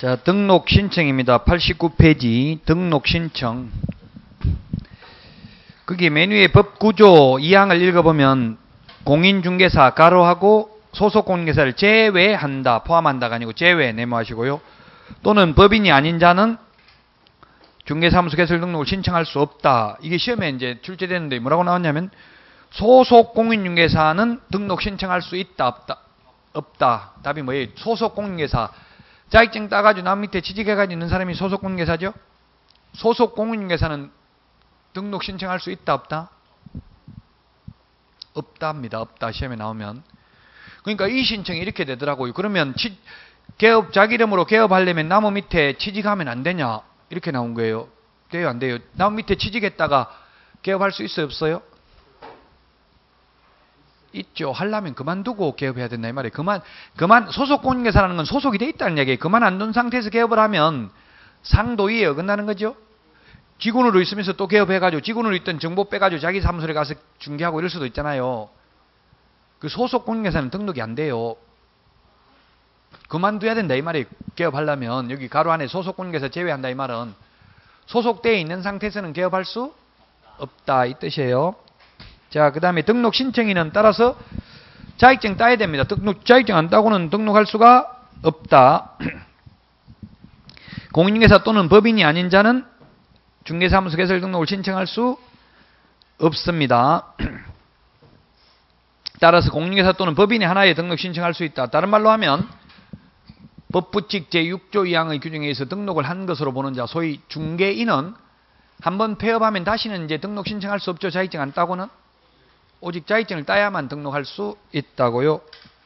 자, 등록 신청입니다. 89페이지 등록 신청. 거기 메뉴의 법 구조 2항을 읽어보면 공인중개사 가로하고 소속 공인중개사를 제외한다, 포함한다가 아니고 제외 네모하시고요. 또는 법인이 아닌 자는 중개사무소 개설 등록을 신청할 수 없다. 이게 시험에 이제 출제되는데 뭐라고 나왔냐면 소속 공인중개사는 등록 신청할 수 있다, 없다? 없다. 답이 뭐예요? 소속 공인중개사. 자격증 따가지고 남 밑에 취직해가지고 있는 사람이 소속 공인중개사죠? 소속 공인중개사는 등록 신청할 수 있다, 없다? 없답니다. 없다. 시험에 나오면. 그러니까 이 신청이 이렇게 되더라고요. 그러면 개업, 자기 이름으로 개업하려면 나무 밑에 취직하면 안 되냐? 이렇게 나온 거예요. 돼요, 안 돼요? 나무 밑에 취직했다가 개업할 수 있어요, 없어요? 있죠. 하려면 그만두고 개업해야 된다 이 말이에요. 그만 소속 공인중개사라는 건 소속이 돼 있다는 얘기예요. 그만 안 둔 상태에서 개업을 하면 상도위에 어긋나는 거죠. 직원으로 있으면서 또 개업해가지고 직원으로 있던 정보 빼가지고 자기 사무소에 가서 중개하고 이럴 수도 있잖아요. 그 소속 공인중개사는 등록이 안 돼요. 그만둬야 된다 이 말이에요. 개업하려면. 여기 가로 안에 소속 공인중개사 제외한다 이 말은 소속되어 있는 상태에서는 개업할 수 없다 이 뜻이에요. 자, 그 다음에 등록 신청인은 따라서 자격증 따야 됩니다. 자격증 안 따고는 등록할 수가 없다. 공인중개사 또는 법인이 아닌 자는 중개사무소 개설 등록을 신청할 수 없습니다. 따라서 공인중개사 또는 법인이 하나에 등록 신청할 수 있다. 다른 말로 하면 법부칙 제6조 2항의 규정에 의해서 등록을 한 것으로 보는 자, 소위 중개인은 한번 폐업하면 다시는 이제 등록 신청할 수 없죠. 자격증 안 따고는. 오직 자격증을 따야만 등록할 수 있다고요.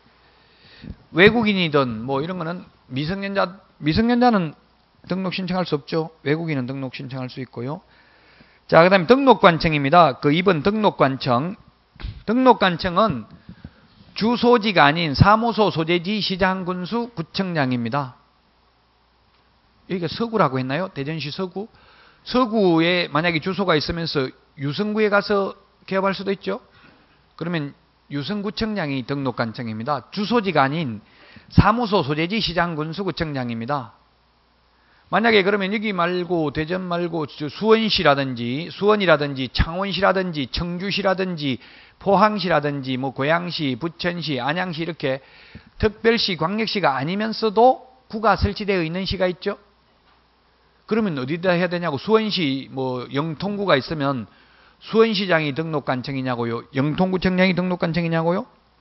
외국인이든 뭐 이런 거는 미성년자는 등록 신청할 수 없죠. 외국인은 등록 신청할 수 있고요. 자, 그 다음에 등록관청입니다. 그 2번 등록관청. 등록관청은 주소지가 아닌 사무소 소재지 시장군수 구청장입니다. 여기가 서구라고 했나요? 대전시 서구? 서구에 만약에 주소가 있으면서 유성구에 가서 개업할 수도 있죠. 그러면 유성구청장이 등록관청입니다. 주소지가 아닌 사무소 소재지 시장군수구청장입니다. 만약에 그러면 여기 말고 대전 말고 수원이라든지 창원시라든지 청주시라든지 포항시라든지 뭐 고양시, 부천시, 안양시 이렇게 특별시, 광역시가 아니면서도 구가 설치되어 있는 시가 있죠. 그러면 어디다 해야 되냐고. 수원시 뭐 영통구가 있으면 수원시장이 등록관청이냐고요? 영통구청장이 등록관청이냐고요?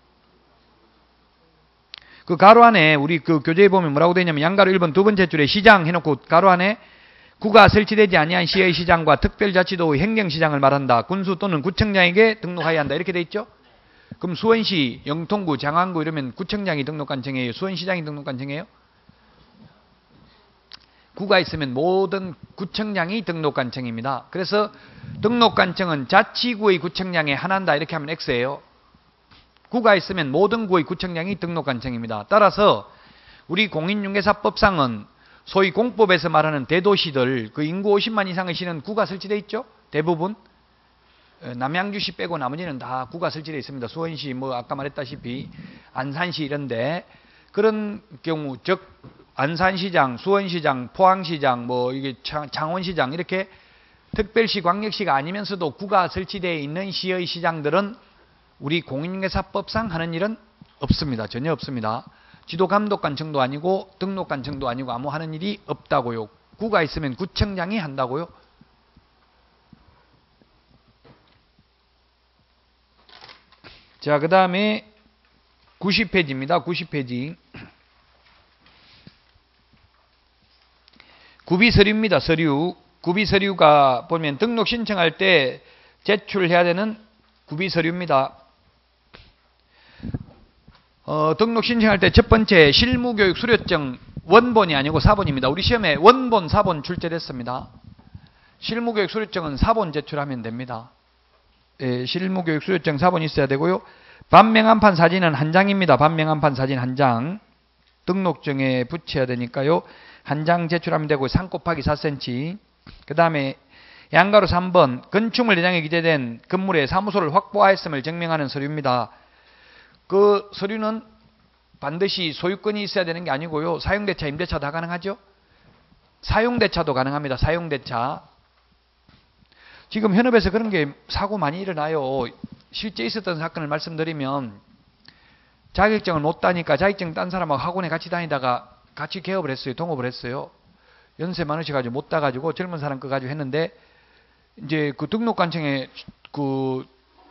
그 가로 안에 우리 그 교재에 보면 뭐라고 되어 있냐면 양가로 1번 두 번째 줄에 시장 해놓고 가로 안에 구가 설치되지 아니한 시의 시장과 특별자치도의 행정시장을 말한다. 군수 또는 구청장에게 등록하여야 한다. 이렇게 되어 있죠? 그럼 수원시, 영통구, 장안구 이러면 구청장이 등록관청이에요? 수원시장이 등록관청이에요? 구가 있으면 모든 구청장이 등록관청입니다. 그래서 등록관청은 자치구의 구청장에 하나다 이렇게 하면 X예요. 구가 있으면 모든 구의 구청장이 등록관청입니다. 따라서 우리 공인중개사법상은 소위 공법에서 말하는 대도시들 그 인구 50만 이상의 시는 구가 설치되어 있죠. 대부분 남양주시 빼고 나머지는 다 구가 설치되어 있습니다. 수원시 뭐 아까 말했다시피 안산시 이런데 그런 경우 즉 안산시장, 수원시장, 포항시장, 뭐 이게 창원시장 이렇게 특별시, 광역시가 아니면서도 구가 설치되어 있는 시의 시장들은 우리 공인중개사법상 하는 일은 없습니다. 전혀 없습니다. 지도감독관청도 아니고 등록관청도 아니고 아무 하는 일이 없다고요. 구가 있으면 구청장이 한다고요. 자, 그 다음에 90페이지입니다. 90페이지. 구비서류입니다. 서류. 구비서류가 보면 등록 신청할 때 제출해야 되는 구비서류입니다. 등록 신청할 때 첫 번째 실무교육 수료증 원본이 아니고 사본입니다. 우리 시험에 원본, 사본 출제됐습니다. 실무교육 수료증은 사본 제출하면 됩니다. 예, 실무교육 수료증 사본이 있어야 되고요. 반명한판 사진은 한 장입니다. 반명한판 사진 한 장. 등록증에 붙여야 되니까요. 한 장 제출하면 되고 3 곱하기 4cm. 그 다음에 양가로 3번 건축물 대장에 기재된 건물의 사무소를 확보하였음을 증명하는 서류입니다. 그 서류는 반드시 소유권이 있어야 되는 게 아니고요. 사용대차, 임대차 다 가능하죠? 사용대차도 가능합니다. 사용대차. 지금 현업에서 그런 게 사고 많이 일어나요. 실제 있었던 사건을 말씀드리면 자격증을 못 따니까 자격증 딴 사람하고 학원에 같이 다니다가 같이 개업을 했어요. 동업을 했어요. 연세 많으셔가지고 못 따가지고 젊은 사람 거 가지고 했는데 이제 그 등록관청에 그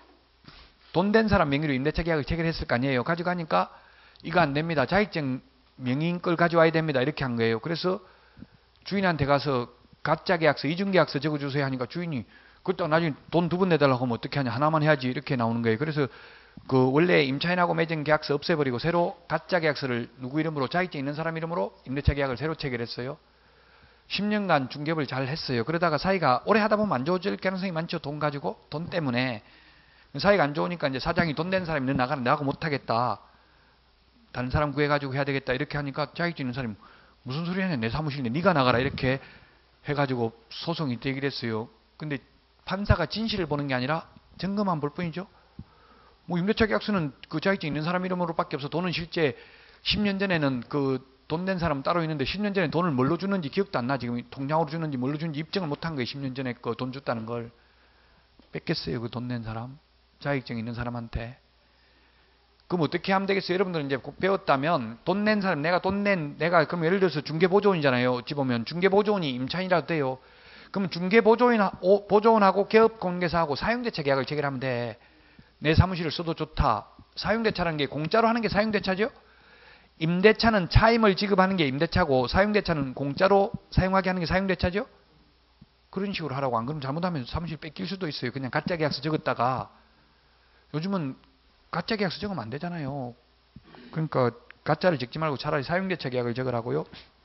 돈 된 사람 명의로 임대차 계약을 체결했을 거 아니에요. 가져가니까 이거 안 됩니다. 자격증 명의인 걸 가져와야 됩니다. 이렇게 한 거예요. 그래서 주인한테 가서 가짜 계약서, 이중계약서 적어주세요 하니까 주인이 그때 나중에 돈 2번 내달라고 하면 어떻게 하냐. 하나만 해야지. 이렇게 나오는 거예요. 그래서 그 원래 임차인하고 맺은 계약서 없애버리고 새로 가짜 계약서를 누구 이름으로 자격증 있는 사람 이름으로 임대차 계약을 새로 체결했어요. 10년간 중개업을 잘 했어요. 그러다가 사이가 오래 하다 보면 안 좋아질 가능성이 많죠. 돈 가지고. 돈 때문에. 사이가 안 좋으니까 이제 사장이 돈 된 사람이 너 나가라. 나하고 못하겠다. 다른 사람 구해가지고 해야 되겠다. 이렇게 하니까 자격증 있는 사람이 무슨 소리 하냐. 내 사무실인데 네가 나가라. 이렇게 해가지고 소송이 되기로 했어요. 근데 판사가 진실을 보는 게 아니라 증거만 볼 뿐이죠. 뭐 임대차 계약서는 그 자격증 있는 사람 이름으로밖에 없어. 돈은 실제 10년 전에는 그 돈 낸 사람 따로 있는데 10년 전에 돈을 뭘로 주는지 기억도 안 나. 지금 통장으로 주는지 뭘로 주는지 입증을 못한 거예요. 10년 전에 그 돈 줬다는 걸. 뺏겼어요. 그 돈 낸 사람. 자격증 있는 사람한테. 그럼 어떻게 하면 되겠어요? 여러분들은 이제 배웠다면 돈 낸 사람, 내가 그럼 예를 들어서 중개보조원이잖아요. 어찌 보면 중개보조원이 임차인이라도 돼요. 그럼 중개보조원하고 개업공개사하고 사용대차 계약을 체결하면 돼. 내 사무실을 써도 좋다. 사용대차라는 게 공짜로 하는 게 사용대차죠? 임대차는 차임을 지급하는 게 임대차고 사용대차는 공짜로 사용하게 하는 게 사용대차죠? 그런 식으로 하라고. 안 그러면 잘못하면 사무실 뺏길 수도 있어요. 그냥 가짜 계약서 적었다가. 요즘은 가짜 계약서 적으면 안 되잖아요. 그러니까 가짜를 적지 말고 차라리 사용대차 계약을 적으라고요.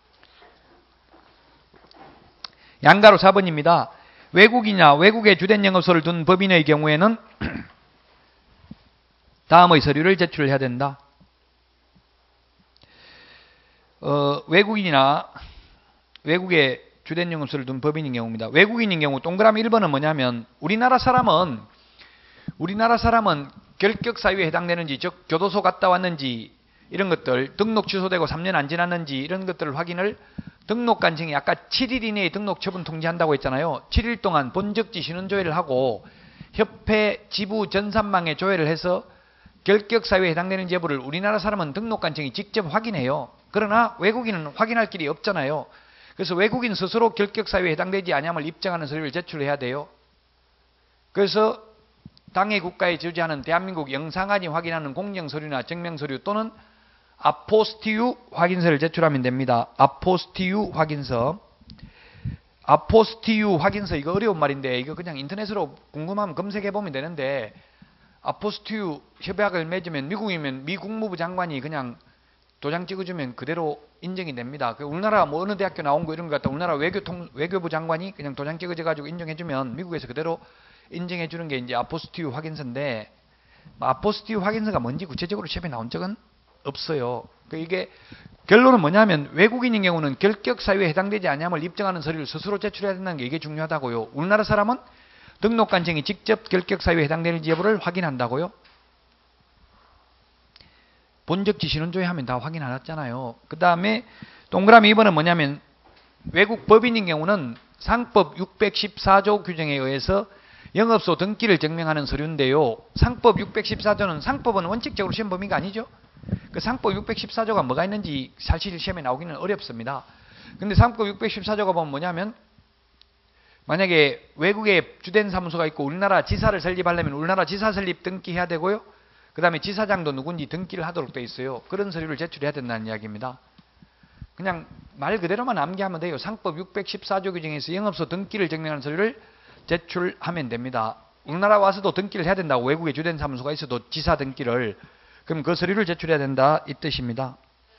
양가로 4번입니다. 외국이나 외국에 주된 영업소를 둔 법인의 경우에는 다음의 서류를 제출해야 된다. 외국인이나 외국에 주된 영업소를 둔 법인인 경우입니다. 외국인인 경우 동그라미 1번은 뭐냐면 우리나라 사람은 결격 사유에 해당되는지, 즉 교도소 갔다 왔는지 이런 것들, 등록 취소되고 3년 안 지났는지 이런 것들을 확인을 등록관청이 아까 7일 이내에 등록 처분 통지한다고 했잖아요. 7일 동안 본적지 신원조회를 하고 협회 지부 전산망에 조회를 해서 결격 사유에 해당되는지 여부를 우리나라 사람은 등록관청이 직접 확인해요. 그러나 외국인은 확인할 길이 없잖아요. 그래서 외국인 스스로 결격 사유에 해당되지 아니함을 입증하는 서류를 제출해야 돼요. 그래서 당해 국가에 지지하는 대한민국 영상안이 확인하는 공정서류나 증명서류 또는 아포스티유 확인서를 제출하면 됩니다. 아포스티유 확인서. 아포스티유 확인서 이거 어려운 말인데 이거 그냥 인터넷으로 궁금하면 검색해보면 되는데 아포스티유 협약을 맺으면 미국이면 미 국무부 장관이 그냥 도장 찍어주면 그대로 인정이 됩니다. 우리나라 뭐 어느 대학교 나온 거 이런 거 갖다 우리나라 외교부 장관이 그냥 도장 찍어줘가지고 인정해주면 미국에서 그대로 인정해주는 게 이제 아포스티유 확인서인데 아포스티유 확인서가 뭔지 구체적으로 시험에 나온 적은 없어요. 이게 결론은 뭐냐면 외국인인 경우는 결격 사유에 해당되지 아니함을 입증하는 서류를 스스로 제출해야 된다는 게 이게 중요하다고요. 우리나라 사람은 등록관청이 직접 결격 사유에 해당되는지 여부를 확인한다고요. 본적지 신원조회 하면 다 확인하셨잖아요. 그 다음에 동그라미 2번은 뭐냐면 외국 법인인 경우는 상법 614조 규정에 의해서 영업소 등기를 증명하는 서류인데요. 상법 614조는 상법은 원칙적으로 시험 범위가 아니죠. 그 상법 614조가 뭐가 있는지 사실 시험에 나오기는 어렵습니다. 근데 상법 614조가 보면 뭐냐면 만약에 외국에 주된 사무소가 있고 우리나라 지사를 설립하려면 우리나라 지사 설립 등기해야 되고요. 그 다음에 지사장도 누군지 등기를 하도록 되어 있어요. 그런 서류를 제출해야 된다는 이야기입니다. 그냥 말 그대로만 암기하면 돼요. 상법 614조 규정에서 영업소 등기를 증명하는 서류를 제출하면 됩니다. 우리나라 와서도 등기를 해야 된다고. 외국에 주된 사무소가 있어도 지사 등기를. 그럼 그 서류를 제출해야 된다 이 뜻입니다.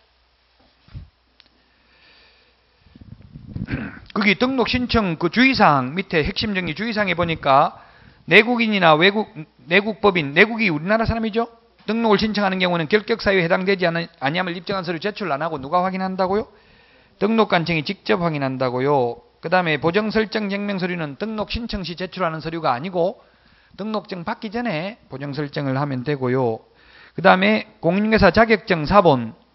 거기 등록 신청 그 주의사항 밑에 핵심 정리 주의사항에 보니까 내국인이나 내국법인, 내국이 우리나라 사람이죠. 등록을 신청하는 경우는 결격 사유에 해당되지 아니함을 입증한 서류 제출 안 하고 누가 확인한다고요? 등록관청이 직접 확인한다고요. 그 다음에 보정설정 증명 서류는 등록 신청 시 제출하는 서류가 아니고 등록증 받기 전에 보정설정을 하면 되고요. 그 다음에 공인중개사 자격증 사본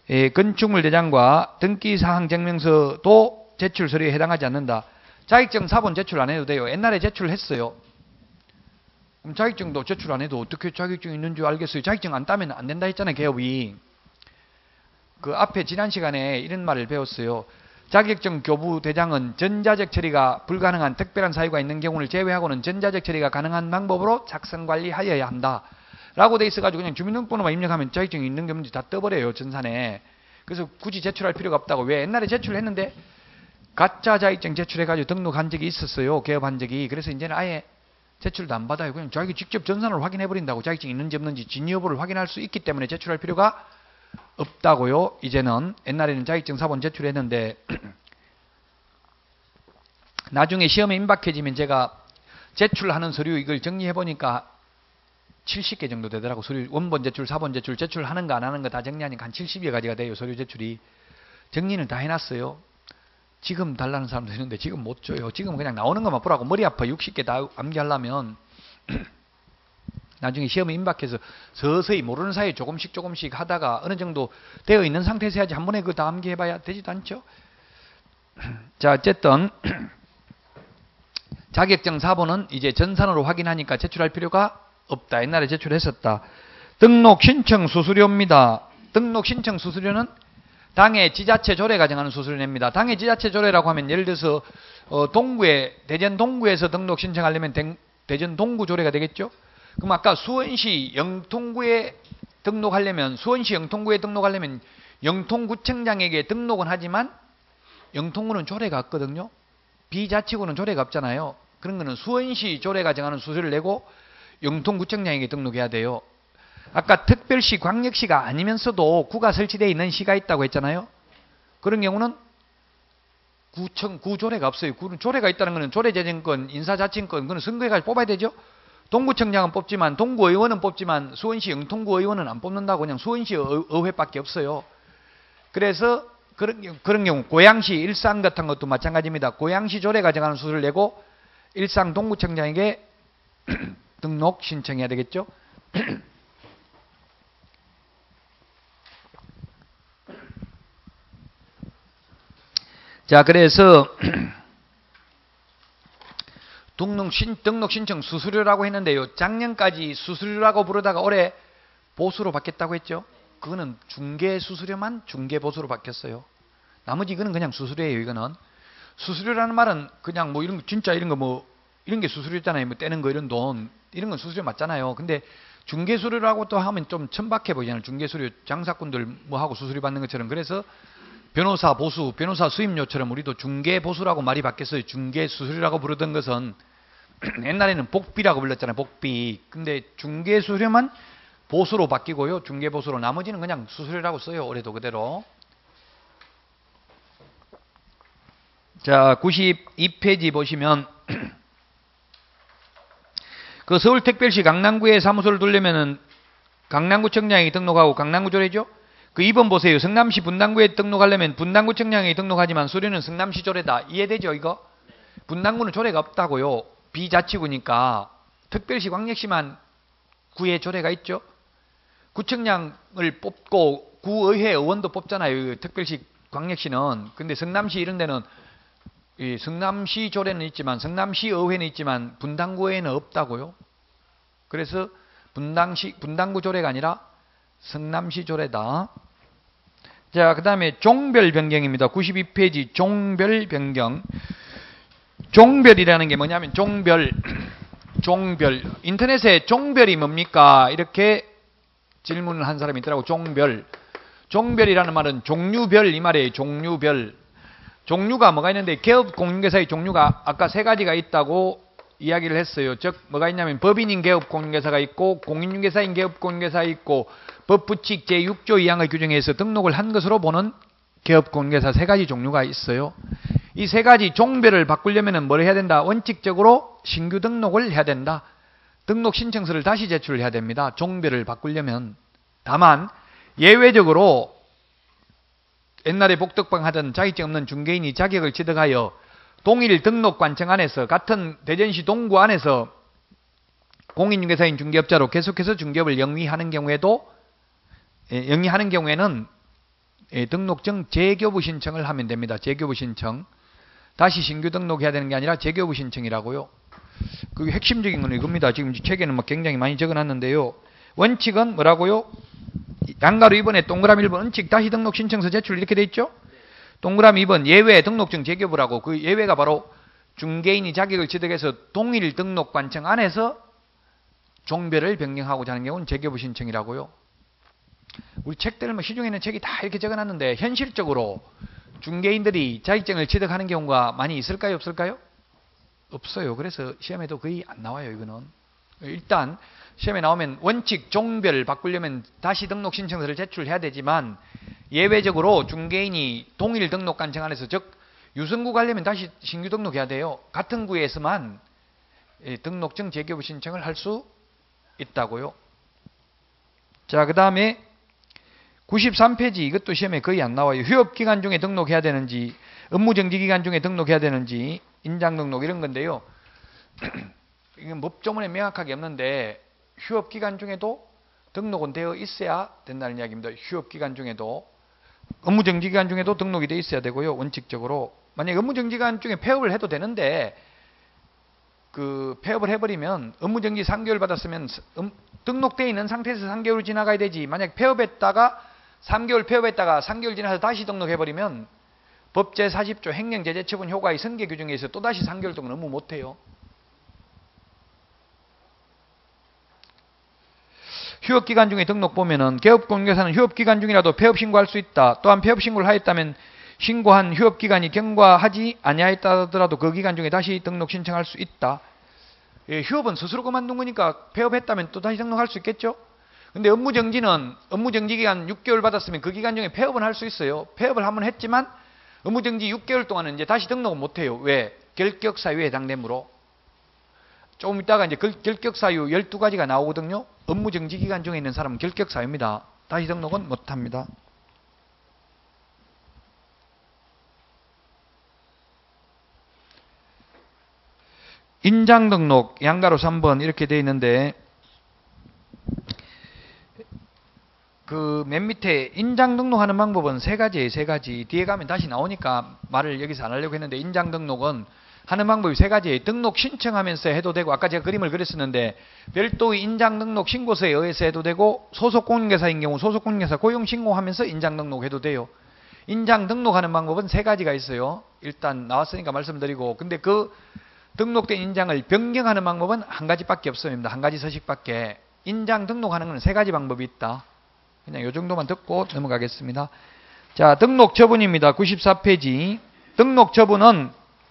건축물 대장과 등기사항 증명서도 제출 서류에 해당하지 않는다. 자격증 사본 제출 안 해도 돼요. 옛날에 제출했어요. 그럼 자격증도 제출 안 해도 어떻게 자격증이 있는 줄 알겠어요. 자격증 안 따면 안 된다 했잖아요. 개업이. 그 앞에 지난 시간에 이런 말을 배웠어요. 자격증 교부 대장은 전자적 처리가 불가능한 특별한 사유가 있는 경우를 제외하고는 전자적 처리가 가능한 방법으로 작성 관리하여야 한다. 라고 돼 있어가지고 그냥 주민등록번호만 입력하면 자격증이 있는 게 없는지 다 떠버려요. 전산에. 그래서 굳이 제출할 필요가 없다고. 왜? 옛날에 제출했는데 가짜 자격증 제출해가지고 등록한 적이 있었어요. 개업한 적이. 그래서 이제는 아예 제출도 안 받아요. 그냥 자기 직접 전산으로 확인해버린다고. 자격증이 있는지 없는지 진위 여부를 확인할 수 있기 때문에 제출할 필요가 없다고요. 이제는. 옛날에는 자격증 사본 제출했는데 나중에 시험에 임박해지면 제가 제출하는 서류 이걸 정리해보니까 70개 정도 되더라고. 서류 원본 제출, 사본 제출, 제출하는 거 안 하는 거 다 정리하니까 한 70여 가지가 돼요. 서류 제출이. 정리는 다 해놨어요. 지금 달라는 사람도 있는데 지금 못 줘요. 지금 그냥 나오는 것만 보라고. 머리 아파 60개 다 암기하려면 나중에 시험에 임박해서 서서히 모르는 사이에 조금씩 하다가 어느 정도 되어 있는 상태에서 해야지 한 번에 그거 다 암기해봐야 되지도 않죠. 자, 어쨌든 자격증 사본은 이제 전산으로 확인하니까 제출할 필요가 없다. 옛날에 제출했었다. 등록 신청 수수료입니다. 등록 신청 수수료는 당의 지자체 조례가 정하는 수수료 냅니다. 당의 지자체 조례라고 하면 예를 들어서 동구에 대전 동구에서 등록 신청하려면 대전 동구 조례가 되겠죠. 그럼 아까 수원시 영통구에 등록하려면 영통구청장에게 등록은 하지만 영통구는 조례가 없거든요. 비자치구는 조례가 없잖아요. 그런 거는 수원시 조례가 정하는 수수료를 내고 영통구청장에게 등록해야 돼요. 아까 특별시, 광역시가 아니면서도 구가 설치되어 있는 시가 있다고 했잖아요. 그런 경우는 구조례가 없어요. 구는 조례가 있다는 것은 조례재정권, 인사자치권, 그건 선거해가지고 뽑아야 되죠. 동구청장은 뽑지만, 동구의원은 뽑지만 수원시 영통구 의원은 안 뽑는다고. 그냥 수원시 의회밖에 없어요. 그래서 그런 경우 고양시, 일산 같은 것도 마찬가지입니다. 고양시 조례가 정하는 수수료를 내고 일산 동구청장에게 등록 신청해야 되겠죠. 자, 그래서 등록 신청 수수료라고 했는데요. 작년까지 수수료라고 부르다가 올해 보수로 바뀌었다고 했죠. 그거는 중개 수수료만 중개 보수로 바뀌었어요. 나머지 이거는 그냥 수수료예요. 이거는 수수료라는 말은 그냥 뭐 이런 거 진짜 이런 거 뭐 이런 게 수수료잖아요. 뭐 떼는 거 이런 돈 이런 건 수수료 맞잖아요. 근데 중개 수수료라고 또 하면 좀 천박해 보이잖아요. 중개 수수료 장사꾼들 뭐 하고 수수료 받는 것처럼. 그래서 변호사 보수, 변호사 수임료처럼 우리도 중개 보수라고 말이 바뀌었어요. 중개 수수료라고 부르던 것은 옛날에는 복비라고 불렀잖아요. 복비. 근데 중개 수수료만 보수로 바뀌고요. 중개 보수로. 나머지는 그냥 수수료라고 써요. 올해도 그대로. 자, 92페이지 보시면 그 서울특별시 강남구에 사무소를 두려면은 강남구청장이 등록하고 강남구조례죠. 그 2번 보세요. 성남시 분당구에 등록하려면 분당구청장이 등록하지만 수료는 성남시 조례다. 이해되죠, 이거? 분당구는 조례가 없다고요. 비자치구니까. 특별시 광역시만 구에 조례가 있죠. 구청장을 뽑고 구의회 의원도 뽑잖아요. 특별시 광역시는. 근데 성남시 이런 데는 이 성남시 조례는 있지만 성남시 의회는 있지만 분당구에는 없다고요. 그래서 분당구 조례가 아니라 성남시 조례다. 자, 그 다음에 종별 변경입니다. 92페이지 종별 변경. 종별이라는 게 뭐냐면 종별. 인터넷에 종별이 뭡니까? 이렇게 질문을 한 사람이 있더라고. 종별이라는 말은 종류별 이 말이에요. 종류별. 종류가 뭐가 있는데 개업 공인중개사의 종류가 아까 세 가지가 있다고 이야기를 했어요. 즉 뭐가 있냐면 법인인 개업 공인중개사가 있고 공인중개사인 개업 공인중개사가 있고 법부칙 제6조 2항의 규정에서 등록을 한 것으로 보는 개업 공인중개사 세 가지 종류가 있어요. 이 세 가지 종별을 바꾸려면 뭘 해야 된다? 원칙적으로 신규 등록을 해야 된다. 등록 신청서를 다시 제출을 해야 됩니다. 종별을 바꾸려면. 다만 예외적으로 옛날에 복덕방 하던 자격증 없는 중개인이 자격을 취득하여 동일 등록관청 안에서 같은 대전시 동구 안에서 공인중개사인 중개업자로 계속해서 중개업을 영위하는 경우에는 등록증 재교부 신청을 하면 됩니다. 재교부 신청. 다시 신규 등록해야 되는 게 아니라 재교부 신청이라고요. 그 핵심적인 건 이겁니다. 지금 책에는 막 굉장히 많이 적어놨는데요. 원칙은 뭐라고요? 양가로 2번에 동그라미 1번 원칙 다시 등록 신청서 제출 이렇게 돼 있죠? 동그라미 2번 예외 등록증 재교부라고. 그 예외가 바로 중개인이 자격을 취득해서 동일 등록관청 안에서 종별을 변경하고자 하는 경우는 재교부 신청이라고요. 우리 책들 시중에 있는 책이 다 이렇게 적어놨는데 현실적으로 중개인들이 자격증을 취득하는 경우가 많이 있을까요? 없을까요? 없어요. 그래서 시험에도 거의 안 나와요. 이거는. 일단 시험에 나오면 원칙 종별 바꾸려면 다시 등록 신청서를 제출해야 되지만 예외적으로 중개인이 동일 등록관청 안에서 즉 유성구 가려면 다시 신규 등록해야 돼요. 같은 구에서만 등록증 재교부 신청을 할 수 있다고요. 자, 그 다음에 93페이지 이것도 시험에 거의 안 나와요. 휴업기간 중에 등록해야 되는지 업무정지기간 중에 등록해야 되는지 인장등록 이런 건데요. 이건 법조문에 명확하게 없는데 휴업기간 중에도 등록은 되어 있어야 된다는 이야기입니다. 휴업기간 중에도 업무정지기간 중에도 등록이 되어 있어야 되고요. 원칙적으로 만약에 업무정지기간 중에 폐업을 해도 되는데 그 폐업을 해버리면 업무정지 3개월 받았으면 등록되어 있는 상태에서 3개월 지나가야 되지. 만약 폐업했다가 3개월 폐업했다가 3개월 지나서 다시 등록해버리면 법 제40조 행령제재처분 효과의 선계 규정에 의해서 또다시 3개월 동안 업무 못해요. 휴업기간 중에 등록 보면은 개업공개사는 휴업기간 중이라도 폐업신고할 수 있다. 또한 폐업신고를 하였다면 신고한 휴업기간이 경과하지 아니하였다더라도 그 기간 중에 다시 등록 신청할 수 있다. 예, 휴업은 스스로 그만둔 거니까 폐업했다면 또 다시 등록할 수 있겠죠. 근데 업무정지는 업무정지기간 6개월 받았으면 그 기간 중에 폐업은 할 수 있어요. 폐업을 한번 했지만 업무정지 6개월 동안은 이제 다시 등록은 못해요. 왜? 결격사유에 해당되므로. 조금 있다가 이제 결격사유 12가지가 나오거든요. 업무정지 기간 중에 있는 사람은 결격사유입니다. 다시 등록은 못합니다. 인장등록 양가로 3번 이렇게 되어 있는데 그 맨 밑에 인장등록하는 방법은 세 가지예요. 세 가지. 뒤에 가면 다시 나오니까 말을 여기서 안 하려고 했는데 인장등록은 하는 방법이 세 가지예요. 등록 신청하면서 해도 되고 아까 제가 그림을 그렸었는데 별도의 인장등록 신고서에 의해서 해도 되고 소속공인중개사인 경우 소속공인중개사 고용신고하면서 인장등록해도 돼요. 인장등록하는 방법은 세 가지가 있어요. 일단 나왔으니까 말씀드리고 근데 그 등록된 인장을 변경하는 방법은 한 가지밖에 없습니다. 한 가지 서식밖에. 인장 등록하는 건 세 가지 방법이 있다. 그냥 이 정도만 듣고 넘어가겠습니다. 자, 등록 처분입니다. 94페이지. 등록 처분은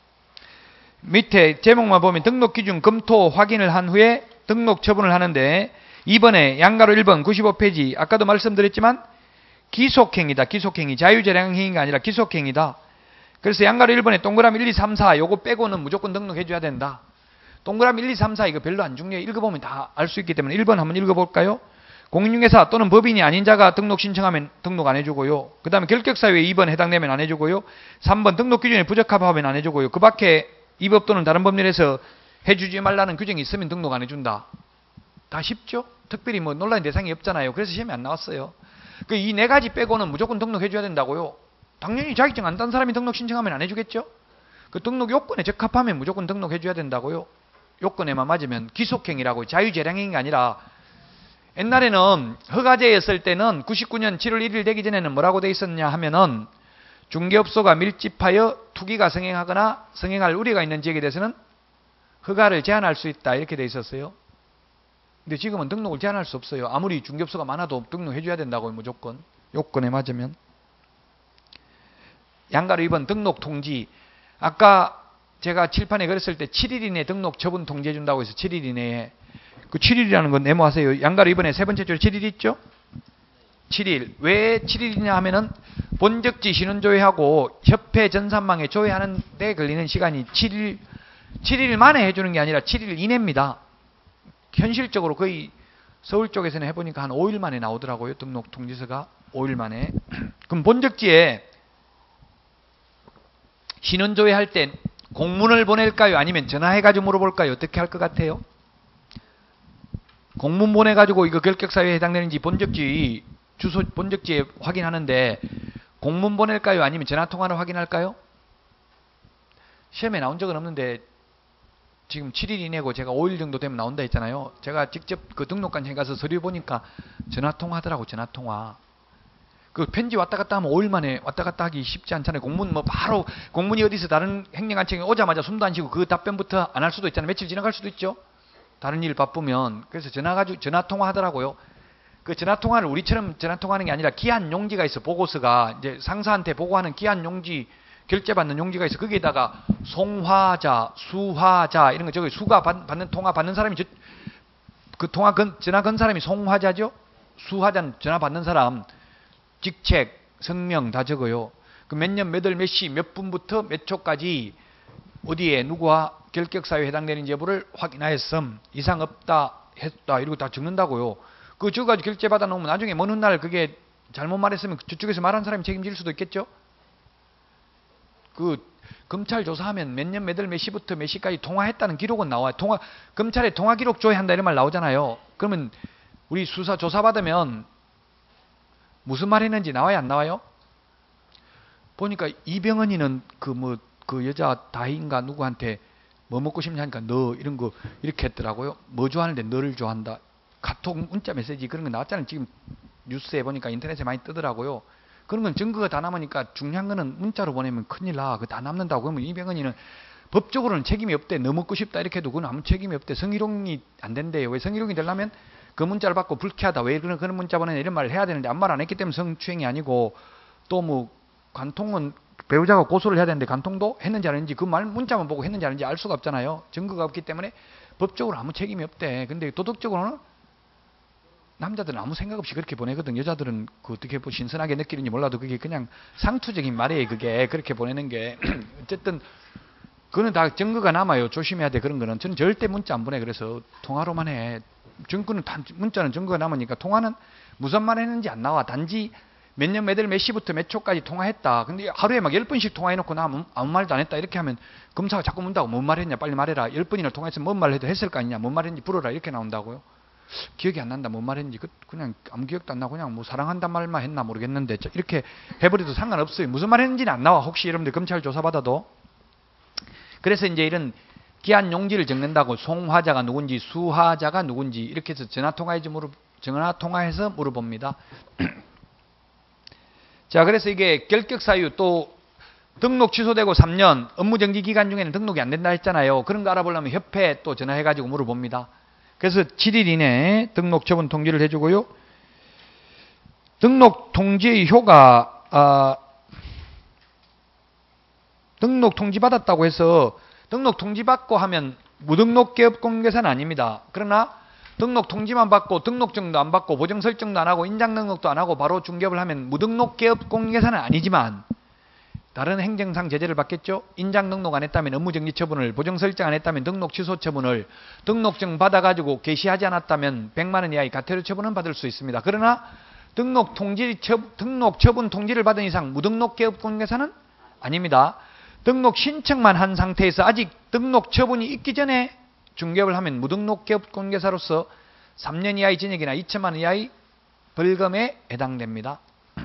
밑에 제목만 보면 등록 기준 검토 확인을 한 후에 등록 처분을 하는데 2번에 양가로 1번 95페이지 아까도 말씀드렸지만 기속행위다. 기속행위. 자유재량행위가 아니라 기속행위다. 그래서 양가로 1번에 동그라미 1, 2, 3, 4 요거 빼고는 무조건 등록해 줘야 된다. 동그라미 1, 2, 3, 4 이거 별로 안 중요해. 읽어보면 다 알 수 있기 때문에 1번 한번 읽어볼까요? 공인중개사 또는 법인이 아닌 자가 등록 신청하면 등록 안 해주고요. 그 다음에 결격사유에 2번 해당되면 안 해주고요. 3번 등록 기준에 부적합하면 안 해주고요. 그 밖에 이 법 또는 다른 법률에서 해주지 말라는 규정이 있으면 등록 안 해준다. 다 쉽죠? 특별히 뭐 논란의 대상이 없잖아요. 그래서 시험에 안 나왔어요. 그 이 네 가지 빼고는 무조건 등록해 줘야 된다고요. 당연히 자격증 안 딴 사람이 등록 신청하면 안 해주겠죠? 그 등록 요건에 적합하면 무조건 등록해 줘야 된다고요. 요건에만 맞으면 기속행위라고 자유재량행위가 아니라 옛날에는 허가제였을 때는 99년 7월 1일 되기 전에는 뭐라고 돼 있었냐 하면은 중개업소가 밀집하여 투기가 성행하거나 성행할 우려가 있는 지역에 대해서는 허가를 제한할 수 있다 이렇게 돼 있었어요. 근데 지금은 등록을 제한할 수 없어요. 아무리 중개업소가 많아도 등록해 줘야 된다고요. 무조건. 요건에 맞으면. 양가로 2번 등록 통지. 아까 제가 칠판에 그랬을 때 7일 이내 등록 처분 통지해 준다고 해서 7일 이내에 그 7일이라는 건 메모하세요. 양가로 2번에 세 번째 줄 7일 있죠? 7일. 왜 7일이냐 하면은 본적지 신원조회하고 협회 전산망에 조회하는 데 걸리는 시간이 7일 만에 해주는 게 아니라 7일 이내입니다. 현실적으로 거의 서울 쪽에서는 해보니까 한 5일 만에 나오더라고요. 등록 통지서가 5일 만에. 그럼 본적지에 신원조회 할 때 공문을 보낼까요? 아니면 전화해가지고 물어볼까요? 어떻게 할 것 같아요? 공문 보내가지고 이거 결격사유에 해당되는지 본적지 주소 본적지에 확인하는데 공문 보낼까요? 아니면 전화통화로 확인할까요? 시험에 나온 적은 없는데 지금 7일 이내고 제가 5일 정도 되면 나온다 했잖아요. 제가 직접 그 등록관청에 가서 서류 보니까 전화통화 하더라고. 전화통화. 그 편지 왔다 갔다 하면 5일 만에 왔다 갔다 하기 쉽지 않잖아요. 공문 뭐 바로 공문이 어디서 다른 행정관청에 오자마자 숨도 안 쉬고 그 답변부터 안 할 수도 있잖아요. 며칠 지나갈 수도 있죠. 다른 일 바쁘면. 그래서 전화통화 하더라고요. 그 전화통화를 우리처럼 전화통화하는 게 아니라 기한 용지가 있어. 보고서가 이제 상사한테 보고하는 기한 용지, 결제받는 용지가 있어. 거기에다가 송화자, 수화자 이런 거 저기 수가 받는 통화 받는 사람이 그 전화 건 사람이 송화자죠. 수화자는 전화 받는 사람. 직책, 성명 다 적어요. 그 몇 년, 몇 월, 몇 시, 몇 분부터 몇 초까지 어디에 누구와 결격사유에 해당되는 여부를 확인하였음. 이상 없다, 했다 이러고 다 적는다고요. 그거 적어가지고 결제 받아놓으면 나중에 먼 훗날 그게 잘못 말했으면 저쪽에서 말한 사람이 책임질 수도 있겠죠. 그 검찰 조사하면 몇 년, 몇 월, 몇 시부터 몇 시까지 통화했다는 기록은 나와요. 검찰에 통화 기록 조회한다 이런 말 나오잖아요. 그러면 우리 수사 조사받으면 무슨 말 했는지 나와요, 안 나와요? 보니까 이병헌이는 그 여자 다희인가 누구한테 뭐 먹고 싶냐 하니까 너 이런 거 이렇게 했더라고요. 뭐 좋아하는데 너를 좋아한다. 카톡, 문자, 메시지 그런 거 나왔잖아요. 지금 뉴스에 보니까 인터넷에 많이 뜨더라고요. 그런 건 증거가 다 남으니까 중요한 거는 문자로 보내면 큰일 나. 그거 다 남는다고. 그러면 이병헌이는 법적으로는 책임이 없대. 너 먹고 싶다 이렇게 해도 그건 아무 책임이 없대. 성희롱이 안 된대요. 왜 성희롱이 되려면 그 문자를 받고 불쾌하다. 왜 그런 문자 보내냐 이런 말을 해야 되는데 아무 말 안 했기 때문에 성추행이 아니고 또 뭐 간통은 배우자가 고소를 해야 되는데 간통도 했는지 안 했는지 그 말 문자만 보고 했는지 안 했는지 알 수가 없잖아요. 증거가 없기 때문에 법적으로 아무 책임이 없대. 근데 도덕적으로는 남자들은 아무 생각 없이 그렇게 보내거든. 여자들은 그 어떻게 신선하게 느끼는지 몰라도 그게 그냥 상투적인 말이에요. 그게 그렇게 보내는 게 어쨌든 그거는 다 증거가 남아요. 조심해야 돼. 그런 거는 저는 절대 문자 안 보내. 그래서 통화로만 해. 증거는 문자는 증거가 남으니까 통화는 무슨 말 했는지 안 나와. 단지 몇 년, 몇 월, 몇 시부터 몇 초까지 통화했다. 근데 하루에 막 10번씩 통화해놓고 나 아무 말도 안 했다. 이렇게 하면 검사가 자꾸 문다고 뭔 말 했냐. 빨리 말해라. 10번이나 통화했으면 뭔 말을 해도 했을 거 아니냐. 뭔 말 했는지 물어라. 이렇게 나온다고요. 기억이 안 난다. 뭔 말 했는지. 그냥 아무 기억도 안 나고 그냥 뭐 사랑한단 말만 했나 모르겠는데 이렇게 해버려도 상관없어요. 무슨 말 했는지는 안 나와. 혹시 여러분들 검찰 조사받아도. 그래서 이제 이런 기한 용지를 적는다고 송화자가 누군지 수화자가 누군지 이렇게 해서 전화통화해서 물어봅니다. 자, 그래서 이게 결격사유 또 등록 취소되고 3년 업무정지 기간 중에는 등록이 안 된다 했잖아요. 그런 거 알아보려면 협회에 또 전화해가지고 물어봅니다. 그래서 7일 이내에 등록 처분 통지를 해주고요. 등록 통지의 효가 등록 통지 받았다고 해서 등록 통지 받고 하면 무등록 개업 공개사는 아닙니다. 그러나 등록 통지만 받고 등록증도 안 받고 보정 설정도 안 하고 인장 등록도 안 하고 바로 중개업을 하면 무등록 개업 공개사는 아니지만 다른 행정상 제재를 받겠죠. 인장 등록 안 했다면 업무정지 처분을, 보정 설정 안 했다면 등록 취소 처분을, 등록증 받아가지고 게시하지 않았다면 100만 원 이하의 과태료 처분은 받을 수 있습니다. 그러나 등록 처분 통지를 받은 이상 무등록 개업 공개사는 아닙니다. 등록 신청만 한 상태에서 아직 등록 처분이 있기 전에 중개업을 하면 무등록 개업 공개사로서 3년 이하의 징역이나 2천만 원 이하의 벌금에 해당됩니다.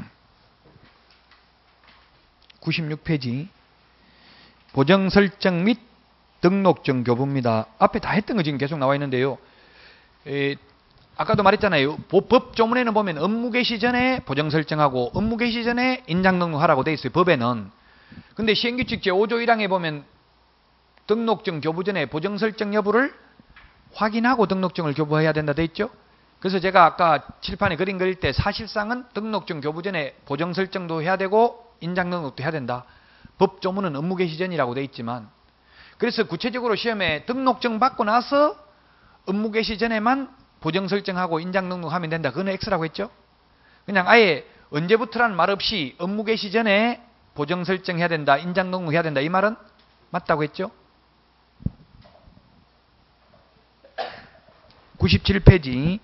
96페이지 보정 설정 및 등록증 교부입니다. 앞에 다 했던 거 지금 계속 나와 있는데요. 아까도 말했잖아요. 법 조문에는 보면 업무 개시 전에 보정 설정하고 업무 개시 전에 인장 등록하라고 돼 있어요. 법에는. 근데 시행규칙 제5조 1항에 보면 등록증 교부 전에 보정 설정 여부를 확인하고 등록증을 교부해야 된다 돼 있죠. 그래서 제가 아까 칠판에 그림 그릴 때 사실상은 등록증 교부 전에 보정 설정도 해야 되고 인장 등록도 해야 된다. 법 조문은 업무 개시 전이라고 돼 있지만 그래서 구체적으로 시험에 등록증 받고 나서 업무 개시 전에만 보정 설정하고 인장 등록하면 된다. 그건 X라고 했죠. 그냥 아예 언제부터라는 말 없이 업무 개시 전에 보정 설정해야 된다. 인장 등록해야 된다. 이 말은 맞다고 했죠. 97페이지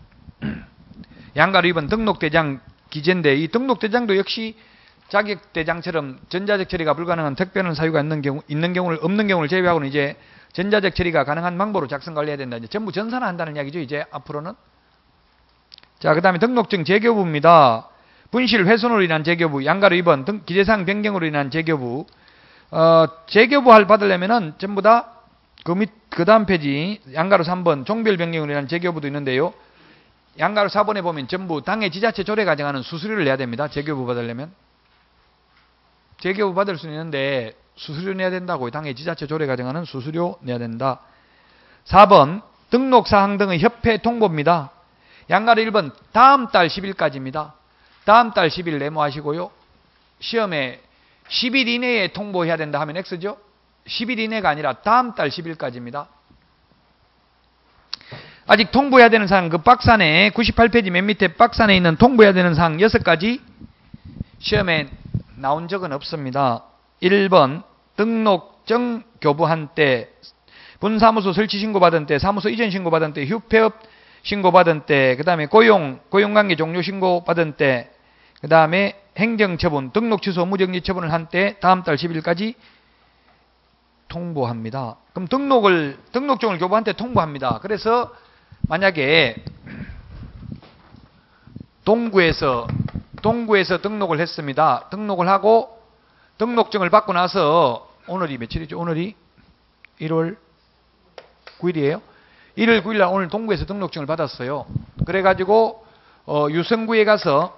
양가로 2번 등록대장 기재인데 이 등록대장도 역시 자격대장처럼 전자적 처리가 불가능한 특별한 사유가 있는 경우를 없는 경우를 제외하고는 이제 전자적 처리가 가능한 방법으로 작성 관리해야 된다. 이제 전부 전산화한다는 이야기죠. 이제 앞으로는. 자, 그다음에 등록증 재교부입니다. 분실 훼손으로 인한 재교부, 양가로 2번 등 기재사항 변경으로 인한 재교부. 재교부할 받으려면은 전부 다 그 다음 페이지 양가로 3번 종별 변경으로 인한 재교부도 있는데요. 양가로 4번에 보면 전부 당해 지자체 조례 가정하는 수수료를 내야 됩니다. 재교부 받으려면. 재교부 받을 수는 있는데 수수료 내야 된다고요. 당해 지자체 조례 가정하는 수수료 내야 된다. 4번 등록사항 등의 협회 통보입니다. 양가로 1번 다음 달 10일까지입니다. 다음 달 10일 메모하시고요. 시험에 10일 이내에 통보해야 된다 하면 X죠. 10일 이내가 아니라 다음 달 10일까지입니다. 아직 통보해야 되는 사항 그 박스 안에 98페이지 맨 밑에 박스 안에 있는 통보해야 되는 사항 6가지 시험에 나온 적은 없습니다. 1번 등록증 교부한 때, 분사무소 설치 신고받은 때, 사무소 이전 신고받은 때, 휴폐업 신고받은 때, 그 다음에 고용관계 종료 신고받은 때, 그 다음에 행정처분, 등록 취소, 업무정지 처분을 한 때 다음 달 10일까지 통보합니다. 그럼 등록증을 교부한 때 통보합니다. 그래서 만약에 동구에서 등록을 했습니다. 등록을 하고 등록증을 받고 나서 오늘이 며칠이죠? 오늘이 1월 9일이에요. 1월 9일 날 오늘 동구에서 등록증을 받았어요. 그래가지고 유성구에 가서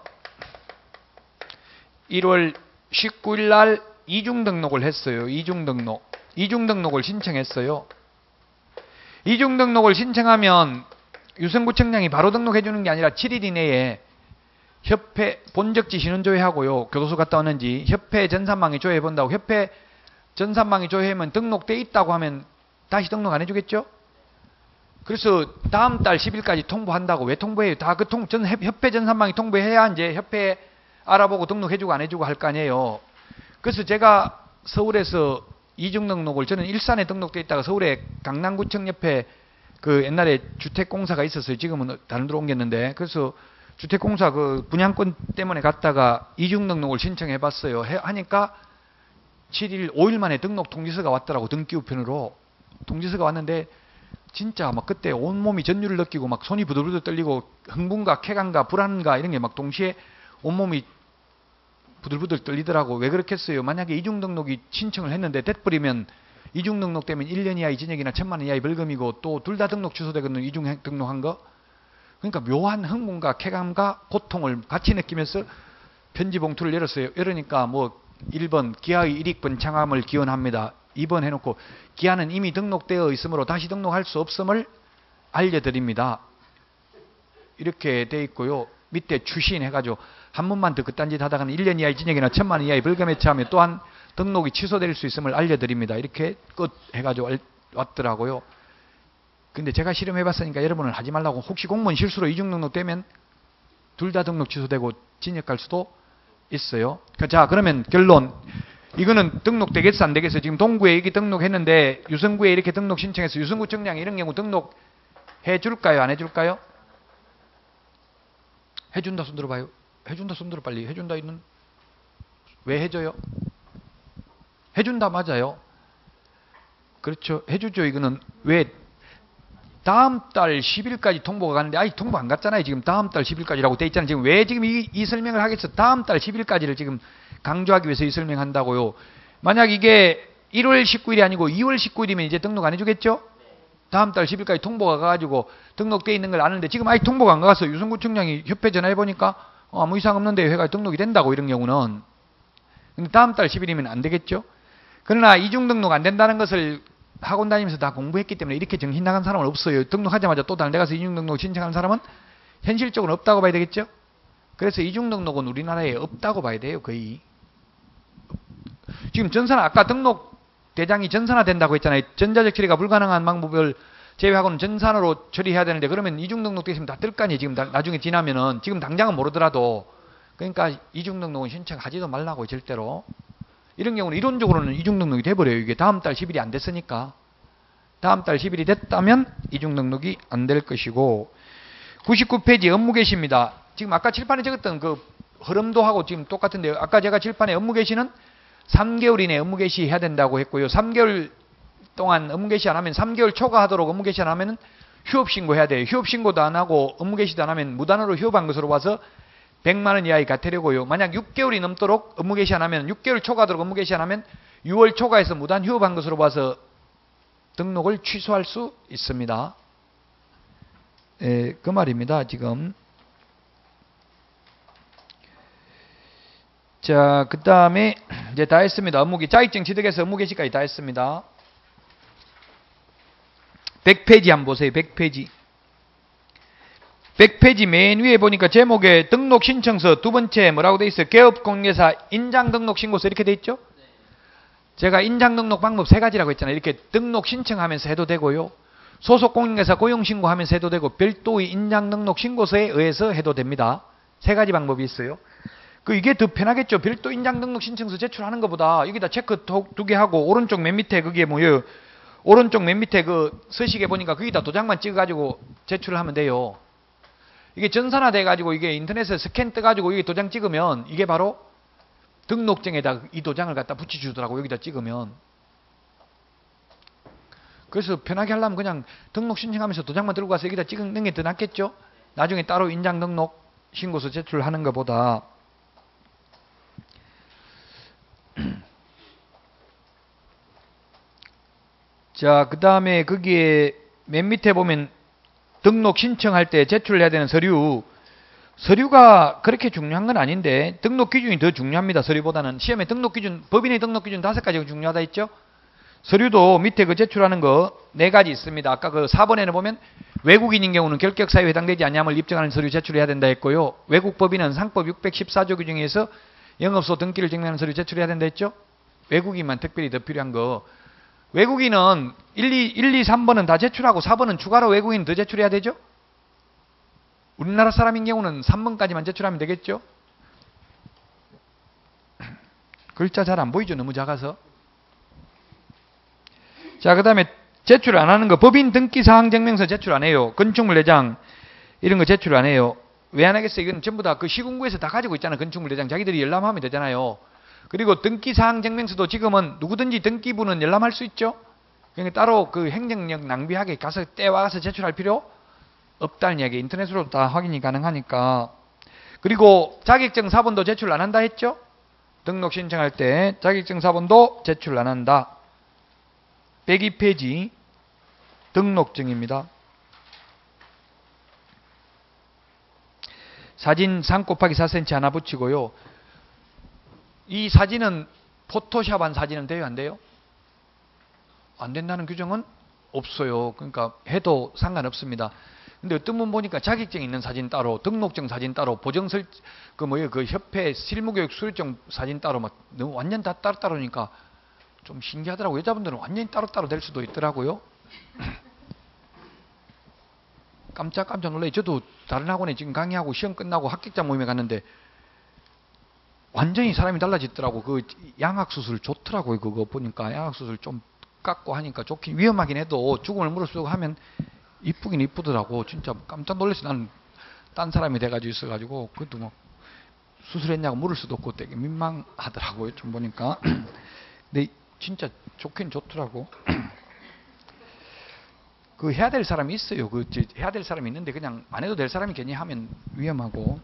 1월 19일 날 이중등록을 했어요. 이중등록을 신청했어요. 이중등록을 신청하면 유성구청장이 바로 등록해 주는 게 아니라 7일 이내에 협회 본적지 신원조회하고요. 교도소 갔다 왔는지 협회 전산망에 조회해 본다고. 협회 전산망에 조회하면 등록돼 있다고 하면 다시 등록 안 해주겠죠? 그래서 다음 달 10일까지 통보한다고. 왜 통보해요? 다 협회 전산망에 통보해야 이제 협회 알아보고 등록해주고 안 해주고 할 거 아니에요. 그래서 제가 서울에서 이중등록을, 저는 일산에 등록돼 있다가 서울에 강남구청 옆에 그 옛날에 주택공사가 있었어요. 지금은 다른 데로 옮겼는데, 그래서 주택공사 그 분양권 때문에 갔다가 이중등록을 신청해 봤어요. 하니까 7일, 5일 만에 등록 통지서가 왔더라고. 등기 우편으로 통지서가 왔는데 진짜 막 그때 온몸이 전율을 느끼고 막 손이 부들부들 떨리고 흥분과 쾌감과 불안과 이런 게 막 동시에 온몸이 부들부들 떨리더라고. 왜 그렇겠어요? 만약에 이중등록이 신청을 했는데 돼버리면 이중등록 되면 1년 이하의 징역이나 1,000만 원 이하의 벌금이고 또 둘 다 등록 취소되거든요. 이중등록한 거. 그러니까 묘한 흥분과 쾌감과 고통을 같이 느끼면서 편지 봉투를 열었어요. 열으니까 뭐 1번 기아의 일익분 창함을 기원합니다. 2번 해놓고 기아는 이미 등록되어 있으므로 다시 등록할 수 없음을 알려드립니다. 이렇게 돼 있고요. 밑에 추신해가지고 한 번만 더 그딴 짓 하다가는 1년 이하의 징역이나 1,000만 원 이하의 벌금에 처하며 또한 등록이 취소될 수 있음을 알려드립니다. 이렇게 끝 해가지고 왔더라고요. 근데 제가 실험해봤으니까 여러분은 하지 말라고. 혹시 공무원 실수로 이중등록 되면 둘 다 등록 취소되고 징역 갈 수도 있어요. 자, 그러면 결론. 이거는 등록되겠어 안 되겠어? 지금 동구에 이렇게 등록했는데 유성구에 이렇게 등록 신청해서 유성구청장이 이런 경우 등록해 줄까요? 안 해줄까요? 해준다 손 들어봐요. 해준다 손 들어 빨리. 해준다 있는 왜 해줘요? 해준다 맞아요. 그렇죠. 해주죠. 이거는 왜 다음 달 10일까지 통보가 가는데 아직 통보 안 갔잖아요. 지금 다음 달 10일까지라고 돼 있잖아요. 지금 왜 지금 이 설명을 하겠어? 다음 달 10일까지를 지금 강조하기 위해서 이 설명한다고요. 만약 이게 1월 19일이 아니고 2월 19일이면 이제 등록 안 해주겠죠? 다음 달 10일까지 통보가 가가지고 등록돼 있는 걸 아는데 지금 아직 통보가 안 가서 유성구청장이 협회 전화해보니까 아무 이상 없는데 회가 등록이 된다고. 이런 경우는. 근데 다음 달 10일이면 안 되겠죠? 그러나 이중등록 안 된다는 것을 학원 다니면서 다 공부했기 때문에 이렇게 정신 나간 사람은 없어요. 등록하자마자 또 다른 데 가서 이중등록 신청하는 사람은 현실적으로 없다고 봐야 되겠죠? 그래서 이중등록은 우리나라에 없다고 봐야 돼요. 거의. 지금 전산화, 아까 등록 대장이 전산화된다고 했잖아요. 전자적 처리가 불가능한 방법을 제외하고는 전산으로 처리해야 되는데 그러면 이중등록 되시면 다 뜰 거 아니에요. 지금 나중에 지나면은. 지금 당장은 모르더라도. 그러니까 이중등록은 신청하지도 말라고 절대로. 이런 경우는 이론적으로는 이중등록이 돼버려요. 이게 다음 달 10일이 안 됐으니까. 다음 달 10일이 됐다면 이중등록이 안 될 것이고. 99페이지 업무 개시입니다. 지금 아까 칠판에 적었던 그 흐름도 하고 지금 똑같은데요. 아까 제가 칠판에 업무 개시는 3개월 이내 업무 개시 해야 된다고 했고요. 3개월 동안 업무 개시 안 하면 3개월 초과하도록 업무 개시 안 하면 휴업 신고해야 돼요. 휴업 신고도 안 하고 업무 개시도 안 하면 무단으로 휴업한 것으로 봐서 100만 원 이하의 과태료고요. 만약 6개월이 넘도록 업무 개시 안 하면 6개월 초과하도록 업무 개시 안 하면 6월 초과해서 무단 휴업한 것으로 봐서 등록을 취소할 수 있습니다. 그 말입니다. 지금. 자, 그 다음에 이제 다 했습니다. 업무기 자격증 취득해서 업무 개시까지 다 했습니다. 100페이지 한번 보세요. 100페이지. 100페이지 맨 위에 보니까 제목에 등록 신청서 두 번째 뭐라고 돼 있어요? 개업공개사 인장 등록 신고서 이렇게 돼 있죠? 제가 인장 등록 방법 세 가지라고 했잖아요. 이렇게 등록 신청하면서 해도 되고요. 소속 공인중개사 고용 신고하면서 해도 되고 별도의 인장 등록 신고서에 의해서 해도 됩니다. 세 가지 방법이 있어요. 이게 더 편하겠죠. 별도 인장 등록 신청서 제출하는 것보다 여기다 체크 두 개 하고 오른쪽 맨 밑에 그게 뭐예요? 오른쪽 맨 밑에 그 서식에 보니까 거기다 도장만 찍어가지고 제출을 하면 돼요. 이게 전산화 돼가지고 이게 인터넷에 스캔 떠가지고 이게 도장 찍으면 이게 바로 등록증에다 이 도장을 갖다 붙여주더라고. 여기다 찍으면. 그래서 편하게 하려면 그냥 등록 신청하면서 도장만 들고 가서 여기다 찍는 게 더 낫겠죠? 나중에 따로 인장 등록 신고서 제출하는 것보다. 자, 그 다음에 거기에 맨 밑에 보면 등록 신청할 때 제출해야 되는 서류가 그렇게 중요한 건 아닌데 등록 기준이 더 중요합니다. 서류보다는. 시험에 등록 기준, 법인의 등록 기준 5가지가 중요하다 했죠? 서류도 밑에 그 제출하는 거 4가지 있습니다. 아까 그 4번에는 보면 외국인인 경우는 결격사유에 해당되지 않냐을 입증하는 서류 제출해야 된다 했고요. 외국 법인은 상법 614조 규정에서 영업소 등기를 증명하는 서류 제출해야 된다 했죠? 외국인만 특별히 더 필요한 거. 외국인은 1, 2, 3번은 다 제출하고 4번은 추가로 외국인 더 제출해야 되죠? 우리나라 사람인 경우는 3번까지만 제출하면 되겠죠? 글자 잘 안 보이죠? 너무 작아서. 자, 그 다음에 제출 안 하는 거. 법인 등기사항 증명서 제출 안 해요. 건축물 내장 이런 거 제출 안 해요. 왜 안 하겠어요? 이건 전부 다 그 시군구에서 다 가지고 있잖아요. 건축물 내장. 자기들이 열람하면 되잖아요. 그리고 등기사항 증명서도 지금은 누구든지 등기부는 열람할 수 있죠. 그러니까 따로 그 행정력 낭비하게 가서 떼와서 제출할 필요 없다는 이야기. 인터넷으로 다 확인이 가능하니까. 그리고 자격증 사본도 제출 안 한다 했죠. 등록 신청할 때 자격증 사본도 제출 안 한다. 102페이지 등록증입니다. 사진 3 곱하기 4cm 하나 붙이고요. 이 사진은 포토샵한 사진은 돼요? 안 돼요? 안 된다는 규정은 없어요. 그러니까 해도 상관없습니다. 근데 어떤 분 보니까 자격증 있는 사진 따로, 등록증 사진 따로, 보정설, 그 협회 실무교육 수료증 사진 따로, 막 너무 완전 다 따로따로니까 좀 신기하더라고요. 여자분들은 완전히 따로따로 될 수도 있더라고요. 깜짝 놀라요. 저도 다른 학원에 지금 강의하고 시험 끝나고 합격자 모임에 갔는데 완전히 사람이 달라지더라고. 그 양악수술 좋더라고요. 그거 보니까 양악수술 좀 깎고 하니까 좋긴, 위험하긴 해도 죽음을 무릅쓰고 하면 이쁘긴 이쁘더라고. 진짜 깜짝 놀랐어요. 나는 딴 사람이 돼가지고 있어가지고 그것도 뭐 수술했냐고 물을 수도 없고 되게 민망하더라고요. 좀 보니까. 근데 진짜 좋긴 좋더라고. 그 해야 될 사람이 있어요. 그 해야 될 사람이 있는데 그냥 안 해도 될 사람이 괜히 하면 위험하고.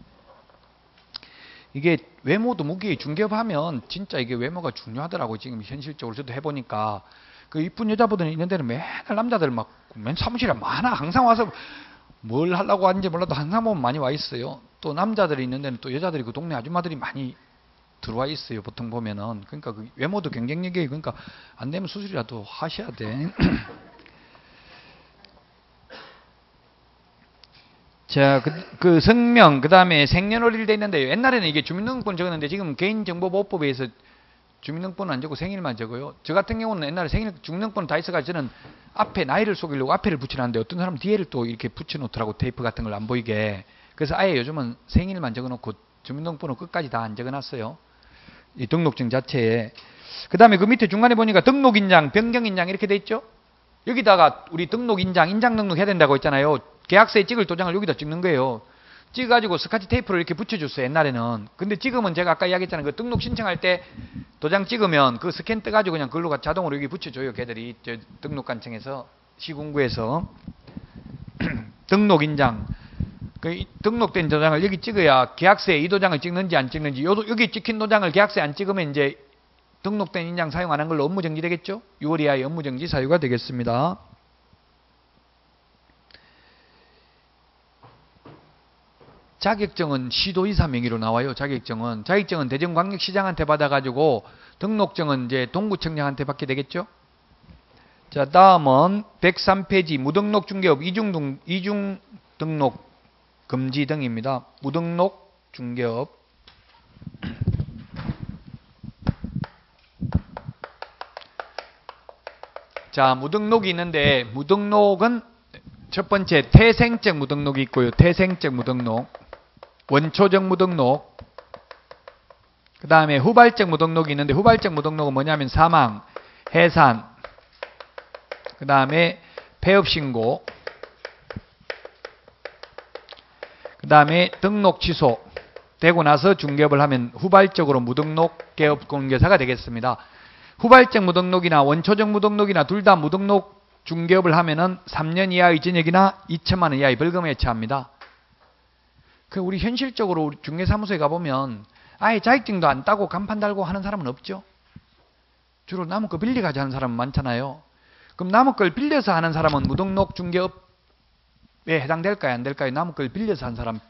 이게 외모도 무기 중개업하면 진짜 이게 외모가 중요하더라고. 지금 현실적으로 저도 해보니까 그 이쁜 여자분들이 있는 데는 맨날 남자들 막 맨 사무실에 많아. 항상 와서 뭘 하려고 하는지 몰라도 항상 보면 많이 와 있어요. 또 남자들이 있는 데는 또 여자들이 그 동네 아줌마들이 많이 들어와 있어요. 보통 보면은. 그러니까 그 외모도 경쟁력이에요. 그러니까 안 되면 수술이라도 하셔야 돼. 자, 그 성명, 그 다음에 생년월일 돼 있는데 옛날에는 이게 주민등록번 적었는데 지금 개인정보보호법에 의해서 주민등록번은 안 적고 생일만 적어요. 저 같은 경우는 옛날에 주민등록번 다 있어가지고 저는 앞에 나이를 속이려고 앞에를 붙여놨는데 어떤 사람은 뒤에를 또 이렇게 붙여놓더라고. 테이프 같은 걸 안 보이게. 그래서 아예 요즘은 생일만 적어놓고 주민등록번호 끝까지 다 안 적어놨어요. 이 등록증 자체에. 그 다음에 그 밑에 중간에 보니까 등록인장, 변경인장 이렇게 돼 있죠. 여기다가 우리 등록인장, 인장 등록 해야 된다고 했잖아요. 계약서에 찍을 도장을 여기다 찍는 거예요. 찍어가지고 스카치 테이프를 이렇게 붙여줬어요. 옛날에는. 근데 지금은 제가 아까 이야기했잖아요. 그 등록 신청할 때 도장 찍으면 그 스캔 떠가지고 그냥 그걸로 자동으로 여기 붙여줘요. 걔들이 저 등록관청에서 시군구에서 등록인장. 그 등록된 도장을 여기 찍어야 계약서에 이 도장을 찍는지 안 찍는지, 여기 찍힌 도장을 계약서에 안 찍으면 이제 등록된 인장 사용 안 한 걸로 업무정지 되겠죠? 6월 이하의 업무정지 사유가 되겠습니다. 자격증은 시도이사 명의로 나와요. 자격증은 대전광역시장한테 받아가지고 등록증은 이제 동구청장한테 받게 되겠죠? 자, 다음은 103페이지 무등록 중개업 이중 등록 금지 등입니다. 무등록 중개업. 자, 무등록이 있는데 무등록은 첫 번째 태생적 무등록이 있고요. 태생적 무등록, 원초적 무등록, 그 다음에 후발적 무등록이 있는데 후발적 무등록은 뭐냐면 사망, 해산, 그 다음에 폐업신고, 그 다음에 등록 취소 되고 나서 중개업을 하면 후발적으로 무등록 개업공개사가 되겠습니다. 후발적 무등록이나 원초적 무등록이나 둘 다 무등록 중개업을 하면은 3년 이하의 징역이나 2천만 원 이하의 벌금에 처합니다. 그 우리 현실적으로 우리 중개사무소에 가보면 아예 자격증도 안 따고 간판 달고 하는 사람은 없죠. 주로 남의 거 빌려가지고 하는 사람은 많잖아요. 그럼 남의 걸 빌려서 하는 사람은 무등록 중개업에 해당될까요? 안 될까요? 남의 걸 빌려서 한 사람.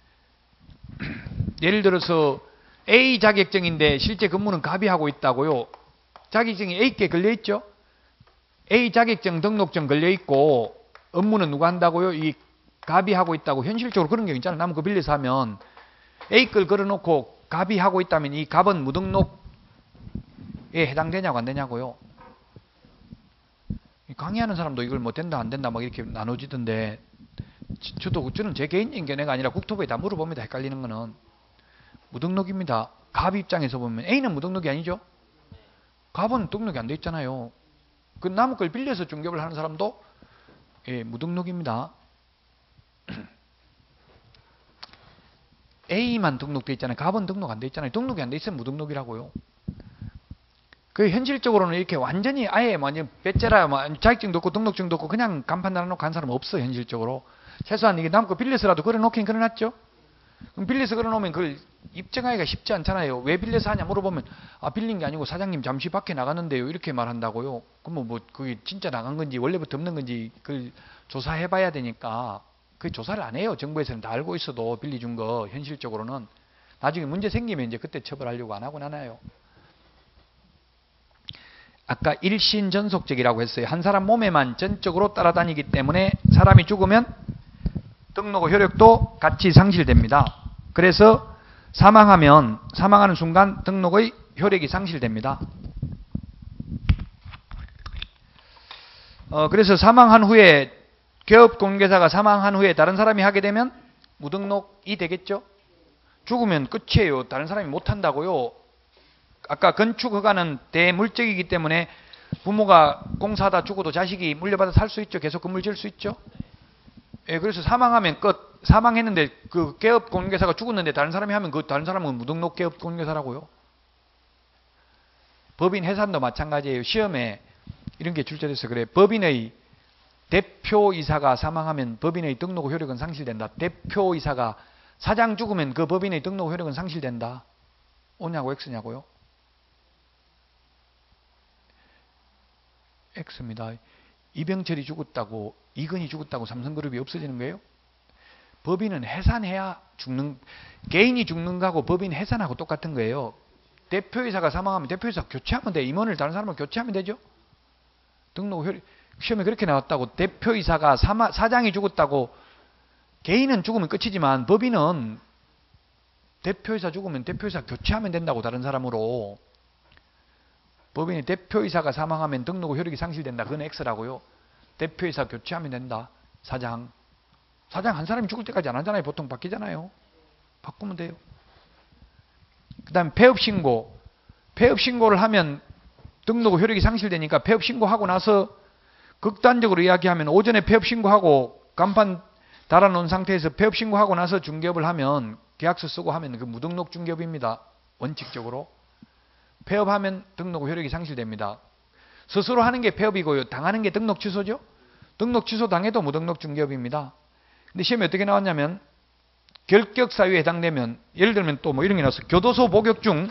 예를 들어서 A 자격증인데 실제 근무는 갑이 하고 있다고요. 자격증이 A께 걸려있죠? A 자격증 등록증 걸려있고 업무는 누가 한다고요? 이 갑이 하고 있다고. 현실적으로 그런 경우 있잖아요. 남의 거 빌려서 하면 A 걸 걸어놓고 갑이 하고 있다면 이 갑은 무등록에 해당되냐고 안 되냐고요. 강의하는 사람도 이걸 뭐 된다 안 된다 막 이렇게 나눠지던데 저는 제 개인적인 견해가 아니라 국토부에 다 물어봅니다. 헷갈리는 거는 무등록입니다. 갑 입장에서 보면 A는 무등록이 아니죠. 갑은 등록이 안 돼 있잖아요. 그 남의 걸 빌려서 중개업을 하는 사람도 무등록입니다. A만 등록돼 있잖아요. 갑은 등록 안 돼 있잖아요. 등록이 안 돼 있으면 무등록이라고요. 그 현실적으로는 이렇게 완전히 아예 완전 빼째라 자격증도 없고 등록증도 없고 그냥 간판 달아놓고 간 사람은 없어요. 현실적으로. 최소한 이게 남의 거 빌려서라도 걸어놓긴 걸어놨죠. 그럼 빌려서 걸어놓으면 그걸 입증하기가 쉽지 않잖아요. 왜 빌려서 하냐 물어보면 빌린 게 아니고 사장님 잠시 밖에 나갔는데요. 이렇게 말한다고요. 그럼 뭐 그게 진짜 나간 건지 원래부터 없는 건지 그걸 조사해봐야 되니까 그 조사를 안 해요. 정부에서는 다 알고 있어도 빌려준 거 현실적으로는 나중에 문제 생기면 이제 그때 처벌하려고 안 하곤 하나요. 아까 일신전속적이라고 했어요. 한 사람 몸에만 전적으로 따라다니기 때문에 사람이 죽으면 등록 효력도 같이 상실됩니다. 그래서 사망하는 순간 등록의 효력이 상실됩니다. 그래서 사망한 후에 개업공개사가 사망한 후에 다른 사람이 하게 되면 무등록이 되겠죠. 죽으면 끝이에요. 다른 사람이 못한다고요. 아까 건축허가는 대물적이기 때문에 부모가 공사하다 죽어도 자식이 물려받아 살 수 있죠. 계속 건물 지을 수 있죠. 그래서 사망하면 끝. 사망했는데 그 개업공개사가 죽었는데 다른 사람이 하면 그 다른 사람은 무등록 개업공개사라고요. 법인 해산도 마찬가지예요. 시험에 이런 게 출제돼서 그래. 법인의 대표이사가 사망하면 법인의 등록 효력은 상실된다. 대표이사가 사장 죽으면 그 법인의 등록 효력은 상실된다. O냐고 X냐고요? X입니다. 이병철이 죽었다고 이건희 죽었다고 삼성그룹이 없어지는 거예요? 법인은 해산해야 개인이 죽는 거하고 법인 해산하고 똑같은 거예요. 대표이사가 사망하면 대표이사 교체하면 돼. 임원을 다른 사람으로 교체하면 되죠. 등록 효력 시험에 그렇게 나왔다고. 대표이사가 사장이 죽었다고 개인은 죽으면 끝이지만 법인은 대표이사 죽으면 대표이사 교체하면 된다고. 다른 사람으로. 법인이 대표이사가 사망하면 등록 효력이 상실된다. 그건 X라고요. 대표이사 교체하면 된다. 사장 한 사람이 죽을 때까지 안 하잖아요. 보통 바뀌잖아요. 바꾸면 돼요. 그 다음에 폐업신고를 하면 등록 효력이 상실되니까 폐업신고하고 나서 극단적으로 이야기하면 오전에 폐업신고하고 간판 달아놓은 상태에서 폐업신고하고 나서 중개업을 하면 계약서 쓰고 하면 그 무등록 중개업입니다. 원칙적으로. 폐업하면 등록 효력이 상실됩니다. 스스로 하는 게 폐업이고요. 당하는 게 등록 취소죠. 등록 취소 당해도 무등록 중개업입니다. 근데 시험에 어떻게 나왔냐면 결격 사유에 해당되면 예를 들면 또 뭐 이런 게 나와서 교도소 복역 중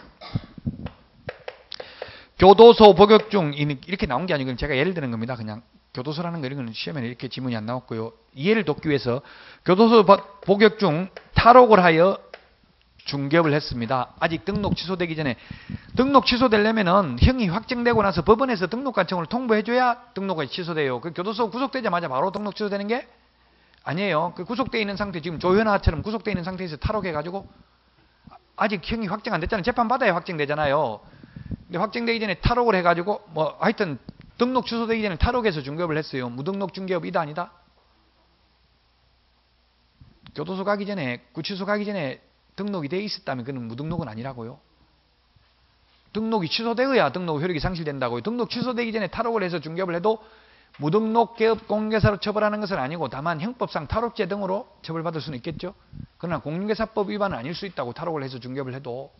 이렇게 나온 게 아니고 제가 예를 드는 겁니다. 그냥 교도소라는 거 이런 거는 시험에는 이렇게 지문이 안 나왔고요. 이해를 돕기 위해서 교도소 복역 중 탈옥을 하여 중개업을 했습니다. 아직 등록 취소되기 전에 등록 취소되려면은 형이 확정되고 나서 법원에서 등록관청을 통보해줘야 등록이 취소돼요. 그 교도소 구속되자마자 바로 등록 취소되는 게 아니에요. 그 구속되어 있는 상태 지금 조현아처럼 구속되어 있는 상태에서 탈옥해가지고 아직 형이 확정 안 됐잖아요. 재판받아야 확정되잖아요. 근데 확정되기 전에 탈옥을 해가지고 뭐 하여튼 등록 취소되기 전에 탈옥해서 중개업을 했어요. 무등록 중개업이다 아니다? 교도소 가기 전에 구치소 가기 전에 등록이 돼 있었다면 그는 무등록은 아니라고요. 등록이 취소되어야 등록 효력이 상실된다고요. 등록 취소되기 전에 탈옥을 해서 중개업을 해도 무등록 개업 공개사로 처벌하는 것은 아니고 다만 형법상 탈옥죄 등으로 처벌받을 수는 있겠죠. 그러나 공인중개사법 위반은 아닐 수 있다고 탈옥을 해서 중개업을 해도.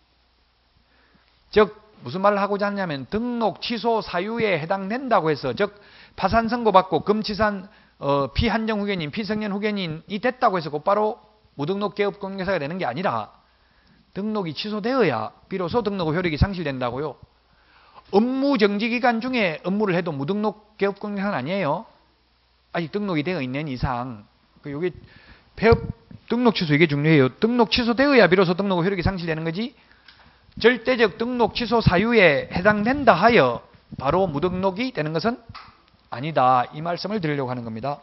즉 무슨 말을 하고자 하냐면 등록 취소 사유에 해당된다고 해서 즉 파산 선고받고 금치산 피한정 후견인 피성년 후견인이 됐다고 해서 곧바로 무등록 개업 공개사가 되는 게 아니라 등록이 취소되어야 비로소 등록 효력이 상실된다고요. 업무 정지 기간 중에 업무를 해도 무등록 개업 공개사는 아니에요. 아직 등록이 되어 있는 이상. 여기 폐업 등록 취소 이게 중요해요. 등록 취소되어야 비로소 등록 효력이 상실되는 거지. 절대적 등록 취소 사유에 해당된다 하여 바로 무등록이 되는 것은 아니다. 이 말씀을 드리려고 하는 겁니다.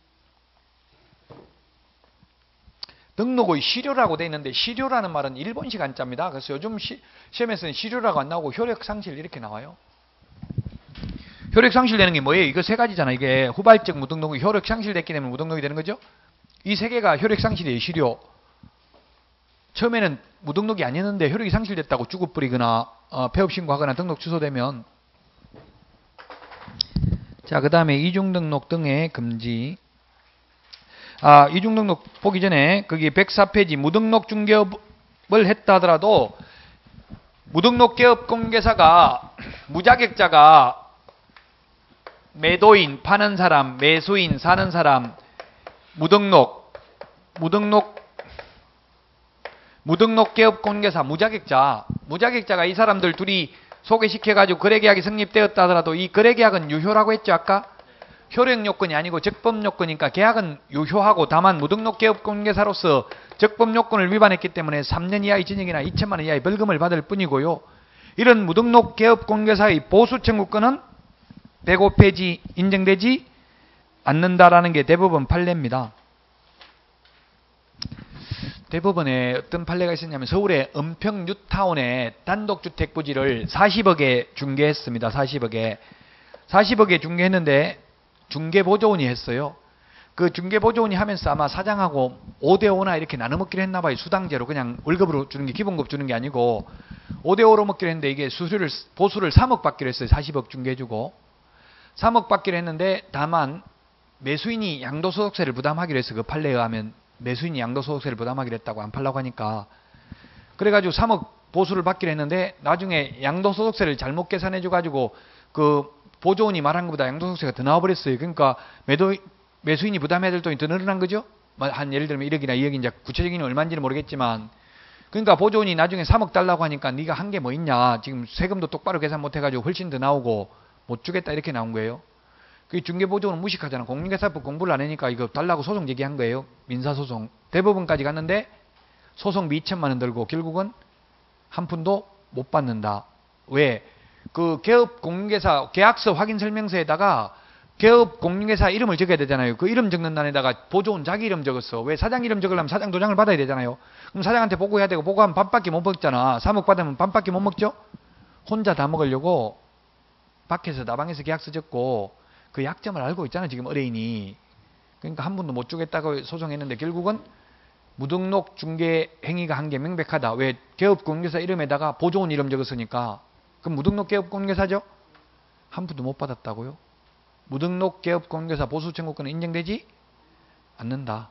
등록의 실효라고 되어 있는데 실효라는 말은 일본식 한자입니다. 그래서 요즘 시험에서는 실효라고 안 나오고 효력상실 이렇게 나와요. 효력상실되는 게 뭐예요? 이거 세 가지잖아. 이게 후발적 무등록이 효력상실됐기 때문에 무등록이 되는 거죠. 이 세 개가 효력상실이에요. 실효. 처음에는 무등록이 아니었는데 효력이 상실됐다고 주급부리거나 폐업신고하거나 등록 취소되면 자, 그 다음에 이중등록 등의 금지. 이중등록 보기 전에 거기 104페이지 무등록 중개업을 했다 하더라도 무등록 개업 공개사가 무자격자가 매도인, 파는 사람, 매수인, 사는 사람, 무등록 개업 공개사, 무자격자가 이 사람들 둘이 소개시켜가지고 거래계약이 성립되었다 하더라도 이 거래계약은 유효라고 했죠, 아까? 효력 요건이 아니고 적법 요건이니까 계약은 유효하고 다만 무등록 개업 공개사로서 적법 요건을 위반했기 때문에 3년 이하의 징역이나 2천만 원 이하의 벌금을 받을 뿐이고요. 이런 무등록 개업 공개사의 보수 청구권은 105페이지 인정되지 않는다라는 게 대법원 판례입니다. 대법원에 어떤 판례가 있었냐면 서울의 은평 뉴타운에 단독주택 부지를 40억에 중개했습니다. 40억에 중개했는데 중개보조원이 했어요. 그 중개보조원이 하면서 아마 사장하고 5대5나 이렇게 나눠 먹기로 했나 봐요. 수당제로 그냥 월급으로 주는 게 기본급 주는 게 아니고 5대5로 먹기로 했는데 이게 보수를 3억 받기로 했어요. 40억 중개해주고 3억 받기로 했는데 다만 매수인이 양도소득세를 부담하기로 해서 그 판례에 의하면 매수인이 양도소득세를 부담하기로 했다고 안 팔라고 하니까 그래가지고 3억 보수를 받기로 했는데 나중에 양도소득세를 잘못 계산해줘가지고 그 보조원이 말한 것보다 양도소득세가 더 나와버렸어요. 그러니까 매수인이 부담해야 될 돈이 더 늘어난 거죠. 한 예를 들면 1억이나 2억인지 구체적인 얼마인지는 모르겠지만 그러니까 보조원이 나중에 3억 달라고 하니까 네가 한 게 뭐 있냐. 지금 세금도 똑바로 계산 못해가지고 훨씬 더 나오고 못 주겠다 이렇게 나온 거예요. 그 중개보조원은 무식하잖아. 공인중개사법 공부를 안 하니까 이거 달라고 소송 제기한 거예요. 민사소송. 대법원까지 갔는데 소송비 2천만 원 들고 결국은 한 푼도 못 받는다. 왜? 그 개업 공인중개사 계약서 확인 설명서에다가 개업 공인중개사 이름을 적어야 되잖아요. 그 이름 적는 단에다가 보조원 자기 이름 적었어. 왜? 사장 이름 적으려면 사장 도장을 받아야 되잖아요. 그럼 사장한테 보고해야 되고 보고하면 밥밖에 못 먹잖아. 3억 받으면 밥밖에 못 먹죠. 혼자 다 먹으려고 밖에서 나방에서 계약서 적고 그 약점을 알고 있잖아요. 지금 의뢰인이. 그러니까 한 푼도 못 주겠다고 소송했는데 결국은 무등록 중개 행위가 한 게 명백하다. 왜? 개업 공인중개사 이름에다가 보조원 이름 적었으니까. 그럼 무등록 개업 공인중개사죠? 한 푼도 못 받았다고요? 무등록 개업 공인중개사 보수 청구권은 인정되지 않는다.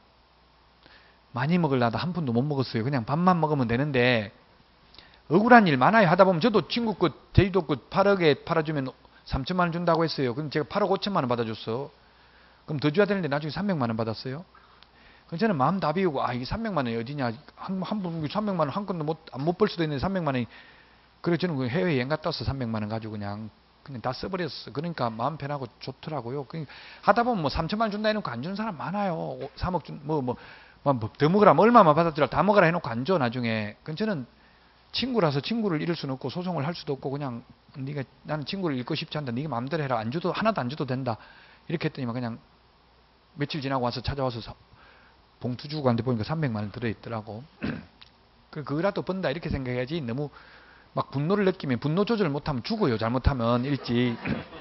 많이 먹으려다 한 푼도 못 먹었어요. 그냥 밥만 먹으면 되는데 억울한 일 많아요. 하다 보면 저도 친구 것 제주도 것 8억에 팔아주면 3천만 원 준다고 했어요. 그럼 제가 8억 5천만 원 받아줬어. 그럼 더 줘야 되는데 나중에 300만 원 받았어요. 그 저는 마음 다 비우고 이게 300만 원이 어디냐, 한 분 300만 원 한 건도 못 벌 수도 있는데 300만 원이, 그래서 저는 그 해외 여행 갔다 와서 300만 원 가지고 그냥 다 써버렸어. 그러니까 마음 편하고 좋더라고요. 그러니까 하다 보면 뭐 3천만 원 준다 해놓고 안 주는 사람 많아요. 3억 준 더 먹으라, 얼마만 받아들여 다 먹으라 해놓고 안 줘 나중에. 그건 저는 친구라서 친구를 잃을 수는 없고 소송을 할 수도 없고 그냥 나는 친구를 잃고 싶지 않다. 네가 마음대로 해라. 안 줘도 하나도 안 줘도 된다. 이렇게 했더니만 그냥 며칠 지나고 와서 찾아와서 봉투 주고 갔는데 보니까 300만 원 들어있더라고. 그거라도 번다 이렇게 생각해야지. 너무 막 분노를 느끼면 분노 조절을 못하면 죽어요. 잘못하면 일찍.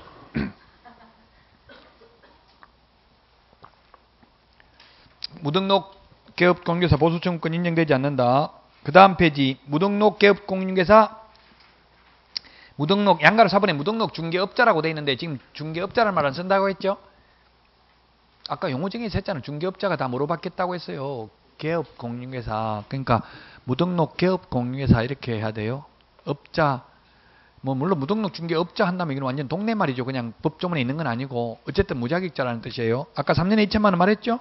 무등록 개업 공인중개사 보수 청구권 인정되지 않는다. 그 다음 페이지 무등록 개업 공인중개사 무등록 양가로 4번에 무등록 중개업자라고 돼 있는데 지금 중개업자라는 말 안 쓴다고 했죠? 아까 용어정의에서 했잖아요. 중개업자가 다 뭐로 받겠다고 했어요. 개업 공인중개사. 그러니까 무등록 개업 공인중개사 이렇게 해야 돼요. 업자 물론 무등록 중개업자 한다면 이건 완전 동네 말이죠. 그냥 법조문에 있는 건 아니고 어쨌든 무자격자라는 뜻이에요. 아까 3년에 2천만 원 말했죠?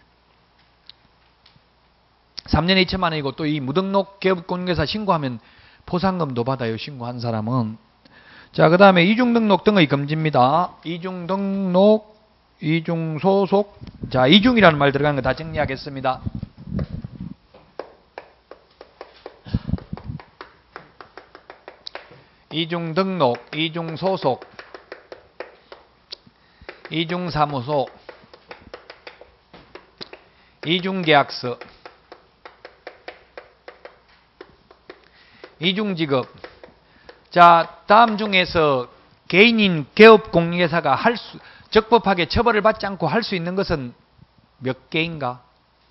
3년에 2천만 원이고 또 이 무등록 개업 공인중개사 신고하면 포상금도 받아요. 신고한 사람은. 자, 그 다음에 이중등록 등의 금지입니다. 이중등록, 이중소속. 자, 이중이라는 말 들어가는 거 다 정리하겠습니다. 이중등록, 이중소속, 이중사무소, 이중계약서, 이중직업. 자, 다음 중에서 개인인 개업공인중개사가 적법하게 처벌을 받지 않고 할 수 있는 것은 몇 개인가?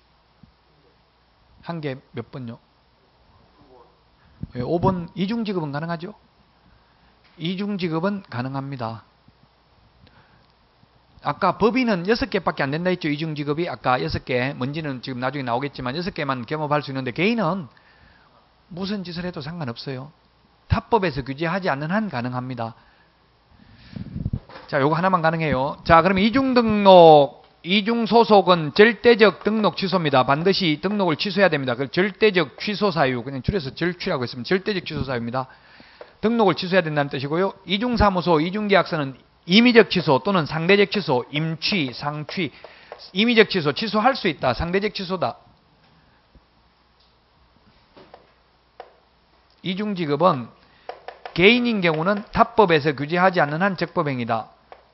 한 개 몇 번요? 5번. 이중직업은 가능하죠? 이중직업은 가능합니다. 아까 법인은 6개밖에 안 된다 했죠. 이중직업이 아까 6개. 뭔지는 지금 나중에 나오겠지만 6개만 겸업할 수 있는데 개인은 무슨 짓을 해도 상관없어요. 타법에서 규제하지 않는 한 가능합니다. 자, 요거 하나만 가능해요. 자, 그러면 이중등록, 이중소속은 절대적 등록 취소입니다. 반드시 등록을 취소해야 됩니다. 그 절대적 취소 사유, 그냥 줄여서 절취라고 했으면 절대적 취소 사유입니다. 등록을 취소해야 된다는 뜻이고요. 이중사무소, 이중계약서는 임의적 취소 또는 상대적 취소, 임취, 상취, 임의적 취소, 취소할 수 있다. 상대적 취소다. 이중직업은 개인인 경우는 타법에서 규제하지 않는 한 적법행위다.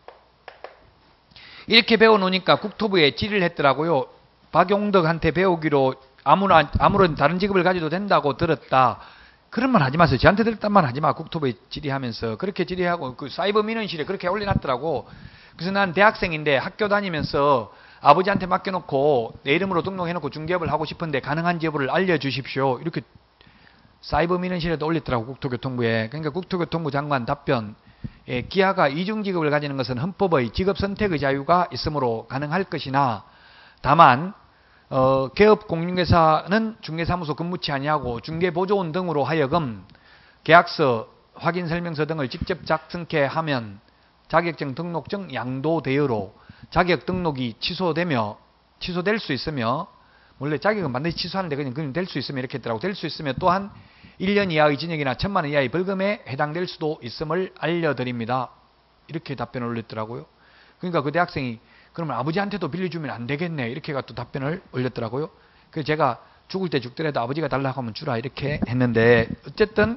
이렇게 배워놓으니까 국토부에 질의를 했더라고요. 박용덕한테 배우기로 아무런 다른 직업을 가져도 된다고 들었다. 그런 말 하지 마세요. 저한테 들었단 말 하지 마. 국토부에 질의하면서. 그렇게 질의하고 그 사이버 민원실에 그렇게 올려놨더라고. 그래서 난 대학생인데 학교 다니면서 아버지한테 맡겨놓고 내 이름으로 등록해놓고 중개업을 하고 싶은데 가능한지 여부를 알려주십시오. 이렇게 사이버 민원실에도 올렸더라고. 국토교통부에. 그러니까 국토교통부 장관 답변. 기아가 이중직업을 가지는 것은 헌법의 직업 선택의 자유가 있으므로 가능할 것이나 다만 개업공인중개사는 중개사무소 근무치 아니하고 중개보조원 등으로 하여금 계약서, 확인설명서 등을 직접 작성케 하면 자격증 등록증 양도 대여로 자격 등록이 취소될 수 있으며 원래 자격은 반드시 취소하는데 그냥 될 수 있으면 이렇게 했더라고. 될 수 있으면 또한 1년 이하의 징역이나 1,000만 원 이하의 벌금에 해당될 수도 있음을 알려드립니다. 이렇게 답변을 올렸더라고요. 그러니까 그 대학생이 그러면 아버지한테도 빌려주면 안 되겠네. 이렇게가 또 답변을 올렸더라고요. 그래서 제가 죽을 때 죽더라도 아버지가 달라고 하면 주라 이렇게 했는데 어쨌든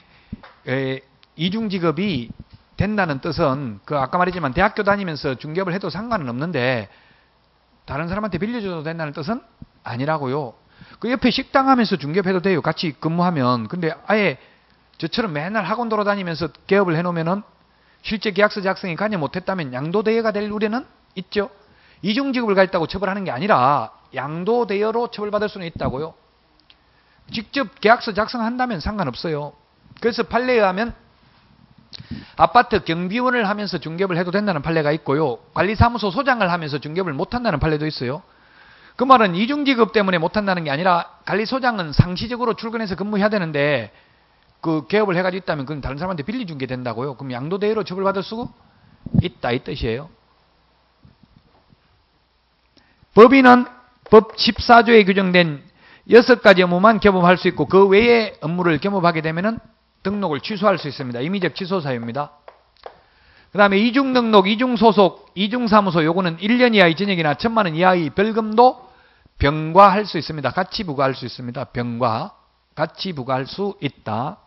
이중직업이 된다는 뜻은 그 아까 말했지만 대학교 다니면서 중개업을 해도 상관은 없는데 다른 사람한테 빌려줘도 된다는 뜻은 아니라고요. 그 옆에 식당 하면서 중개업해도 돼요. 같이 근무하면. 근데 아예 저처럼 맨날 학원 돌아다니면서 개업을 해놓으면은 실제 계약서 작성이 관여 못했다면 양도대여가 될 우려는 있죠. 이중직업을 가졌다고 처벌하는 게 아니라 양도대여로 처벌받을 수는 있다고요. 직접 계약서 작성한다면 상관없어요. 그래서 판례에 의하면 아파트 경비원을 하면서 중개업을 해도 된다는 판례가 있고요. 관리사무소 소장을 하면서 중개업을 못한다는 판례도 있어요. 그 말은 이중직업 때문에 못한다는 게 아니라 관리소장은 상시적으로 출근해서 근무해야 되는데 그 개업을 해가지고 있다면 그건 다른 사람한테 빌려준 게 된다고요. 그럼 양도대여로 처벌받을 수 있다 이 뜻이에요. 법인은 법 14조에 규정된 6가지 업무만 겸업할 수 있고 그 외의 업무를 겸업하게 되면은 등록을 취소할 수 있습니다. 임의적 취소 사유입니다. 그 다음에 이중등록, 이중소속, 이중사무소 요거는 1년 이하의 징역이나 1,000만 원 이하의 벌금도 병과할 수 있습니다. 같이 부과할 수 있습니다. 병과 같이 부과할 수 있다.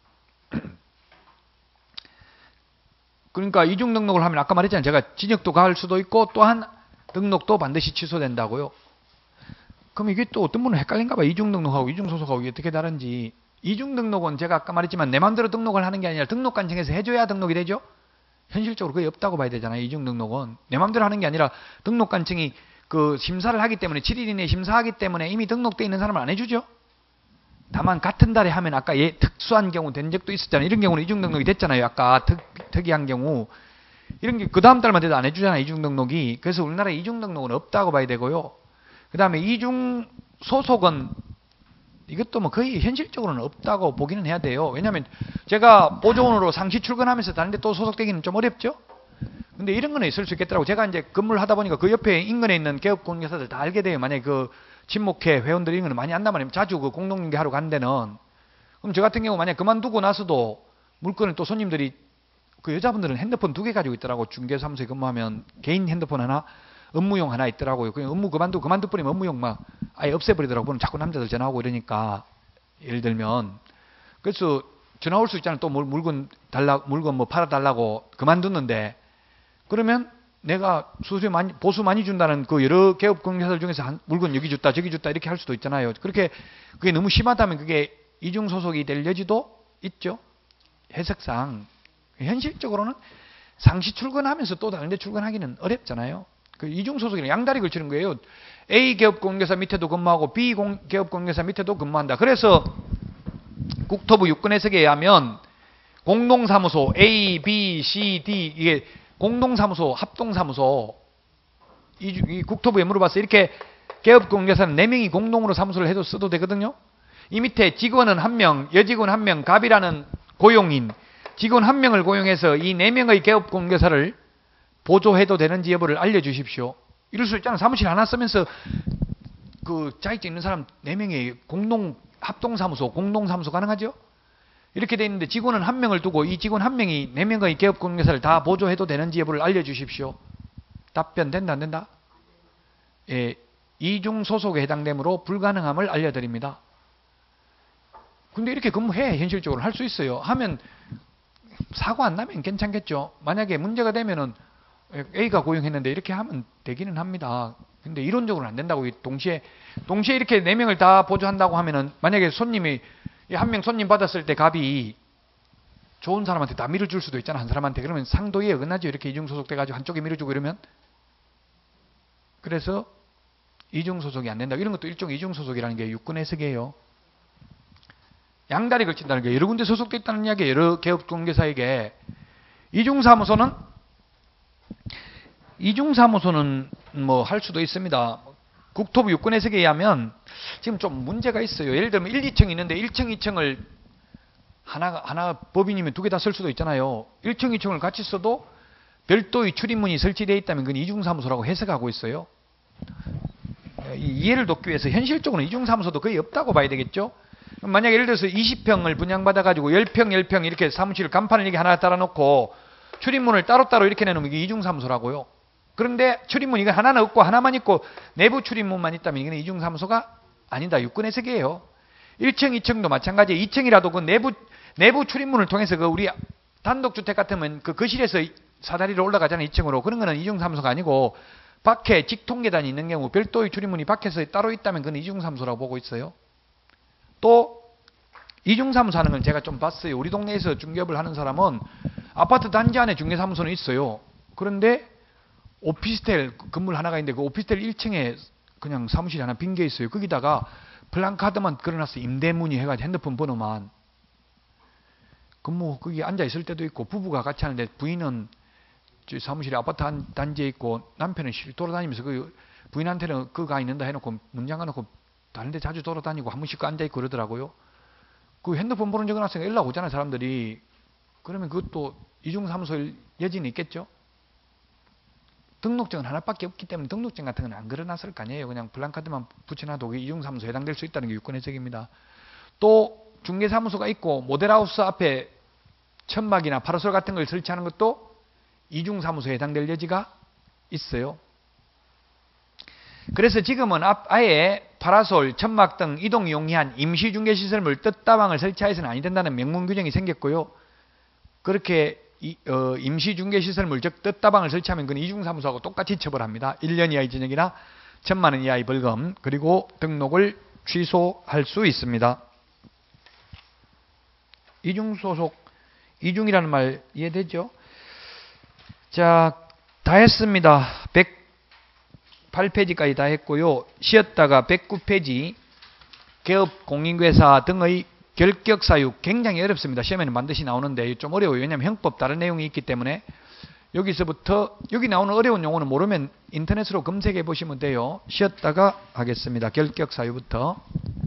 그러니까 이중등록을 하면 아까 말했잖아요. 제가 징역도 가할 수도 있고 또한 등록도 반드시 취소된다고요. 그럼 이게 또 어떤 분은 헷갈린가 봐요. 이중등록하고 이중소속하고 어떻게 다른지. 이중등록은 제가 아까 말했지만 내 마음대로 등록을 하는 게 아니라 등록관청에서 해줘야 등록이 되죠. 현실적으로 거의 없다고 봐야 되잖아요. 이중등록은 내 마음대로 하는 게 아니라 등록관청이 그 심사를 하기 때문에 7일 이내에 심사하기 때문에 이미 등록되어 있는 사람을 안 해주죠. 다만 같은 달에 하면 아까 특수한 경우 된 적도 있었잖아요. 이런 경우는 이중등록이 됐잖아요. 아까 특이한 경우 이런 게 그 다음 달만 돼도 안 해주잖아요. 이중등록이. 그래서 우리나라에 이중등록은 없다고 봐야 되고요. 그 다음에 이중소속은 이것도 뭐 거의 현실적으로는 없다고 보기는 해야 돼요. 왜냐하면 제가 보조원으로 상시 출근하면서 다른데 또 소속되기는 좀 어렵죠. 근데 이런 거는 있을 수 있겠더라고. 제가 이제 근무를 하다 보니까 그 옆에 인근에 있는 개업공개사들 다 알게 돼요. 만약에 그 친목회 회원들이 이런 거는 많이 안단 말이에요. 자주 그 공동중개 하러 간 데는. 그럼 저 같은 경우 만약에 그만두고 나서도 물건을 또 손님들이 그 여자분들은 핸드폰 2개 가지고 있더라고. 중개사무소에 근무하면 개인 핸드폰 하나, 업무용 하나 있더라고요. 그냥 업무 그만둬버리면 업무용 막 아예 없애버리더라고요. 그럼 자꾸 남자들 전화하고 이러니까. 예를 들면. 그래서 전화 올 수 있잖아요. 또 물건 뭐 팔아달라고 그만뒀는데. 그러면 내가 보수 많이 준다는 그 여러 개업공개사들 중에서 물건 여기 줬다 저기 줬다 이렇게 할 수도 있잖아요. 그게 너무 심하다면 그게 이중소속이 될 여지도 있죠. 해석상. 현실적으로는 상시 출근하면서 또 다른 데 출근하기는 어렵잖아요. 그 이중소속이랑 양다리 걸치는 거예요. A 개업공개사 밑에도 근무하고 B 개업공개사 밑에도 근무한다. 그래서 국토부 유권 해석에 의하면 공동사무소 A, B, C, D 이게 공동사무소, 합동사무소 이 국토부에 물어봤어요. 이렇게 개업공개사는 4명이 공동으로 사무소를 해도 써도 되거든요. 이 밑에 직원은 1명, 여직원 1명, 갑이라는 고용인 직원 1명을 고용해서 이 4명의 개업공개사를 보조해도 되는지 여부를 알려주십시오. 이럴 수 있잖아요. 사무실 하나 쓰면서 그 자격증 있는 사람 4명이 합동사무소, 공동사무소 가능하죠? 이렇게 돼 있는데 직원은 1명을 두고 이 직원 1명이 4명의 개업공개사를 다 보조해도 되는지 여부를 알려주십시오. 답변 된다 안 된다? 예, 이중소속에 해당되므로 불가능함을 알려드립니다. 근데 이렇게 근무해 현실적으로 할 수 있어요. 하면 사고 안 나면 괜찮겠죠. 만약에 문제가 되면은 A가 고용했는데 이렇게 하면 되기는 합니다. 근데 이론적으로는 안 된다고. 동시에 이렇게 4명을 다 보조한다고 하면은 만약에 손님이 1명 손님 받았을 때 갑이 좋은 사람한테 다 밀어줄 수도 있잖아. 한 사람한테. 그러면 상도에 어긋나죠. 이렇게 이중소속 돼가지고 한쪽에 밀어주고 이러면. 그래서 이중소속이 안 된다. 이런 것도 일종의 이중소속이라는 게 유권 해석이에요. 양다리 걸친다는 게 여러 군데 소속돼 있다는 이야기예요. 여러 개업공개사에게. 이중사무소는 뭐 할 수도 있습니다. 국토부 유권 해석에 의하면 지금 좀 문제가 있어요. 예를 들면 1, 2층이 있는데 1층, 2층을 하나 법인이면 2개 다 쓸 수도 있잖아요. 1층, 2층을 같이 써도 별도의 출입문이 설치되어 있다면 그건 이중사무소라고 해석하고 있어요. 이해를 돕기 위해서 현실적으로는 이중사무소도 거의 없다고 봐야 되겠죠. 만약에 예를 들어서 20평을 분양받아가지고 10평 이렇게 사무실 간판을 이렇게 하나 달아놓고 출입문을 따로따로 이렇게 내놓으면 이게 이중사무소라고요. 그런데 출입문 이거 하나는 없고 하나만 있고 내부 출입문만 있다면 이건 이중사무소가 아니다. 유권 해석이에요. 1층, 2층도 마찬가지예요. 2층이라도 그 내부 출입문을 통해서 그 우리 단독주택 같으면 그 거실에서 사다리로 올라가잖아요. 2층으로. 그런 거는 이중사무소가 아니고 밖에 직통계단이 있는 경우 별도의 출입문이 밖에서 따로 있다면 그건 이중사무소라고 보고 있어요. 또 이중사무소 하는 건 제가 좀 봤어요. 우리 동네에서 중개업을 하는 사람은 아파트 단지 안에 중개사무소는 있어요. 그런데 오피스텔 건물 하나가 있는데 그 오피스텔 1층에 그냥 사무실이 하나 빈 게 있어요. 거기다가 플랜카드만 걸어놨어. 임대문의 해가지고 핸드폰 번호만. 뭐 거기 앉아 있을 때도 있고 부부가 같이 하는데 부인은 사무실에 아파트 단지에 있고 남편은 실 돌아다니면서 그 부인한테는 그가 있는다 해놓고 문 잠가놓고 다른 데 자주 돌아다니고 한 번씩 앉아 있고 그러더라고요. 그 핸드폰 번호 적어놨으니까 연락 오잖아요. 사람들이. 그러면 그것도 이중사무소일 여지는 있겠죠. 등록증은 하나밖에 없기 때문에 등록증 같은 건 안 걸어놨을 거 아니에요. 그냥 블랑카드만 붙여놔도 이중사무소에 해당될 수 있다는 게 유권 해석입니다. 또 중개사무소가 있고 모델하우스 앞에 천막이나 파라솔 같은 걸 설치하는 것도 이중사무소에 해당될 여지가 있어요. 그래서 지금은 아예 파라솔, 천막 등 이동 용이한 임시중개시설물 뜻다방을 설치해서는 아니 된다는 명문 규정이 생겼고요. 그렇게 임시중개시설물 즉 뜻다방을 설치하면 그건 이중사무소하고 똑같이 처벌합니다. 1년 이하의 징역이나 1,000만 원 이하의 벌금, 그리고 등록을 취소할 수 있습니다. 이중소속, 이중이라는 말 이해되죠? 자, 다 했습니다. 108페이지까지 다 했고요. 쉬었다가 109페이지 개업 공인회사 등의 결격 사유 굉장히 어렵습니다. 시험에는 반드시 나오는데 좀 어려워요. 왜냐하면 형법 다른 내용이 있기 때문에 여기서부터 여기 나오는 어려운 용어는 모르면 인터넷으로 검색해 보시면 돼요. 쉬었다가 하겠습니다. 결격 사유부터.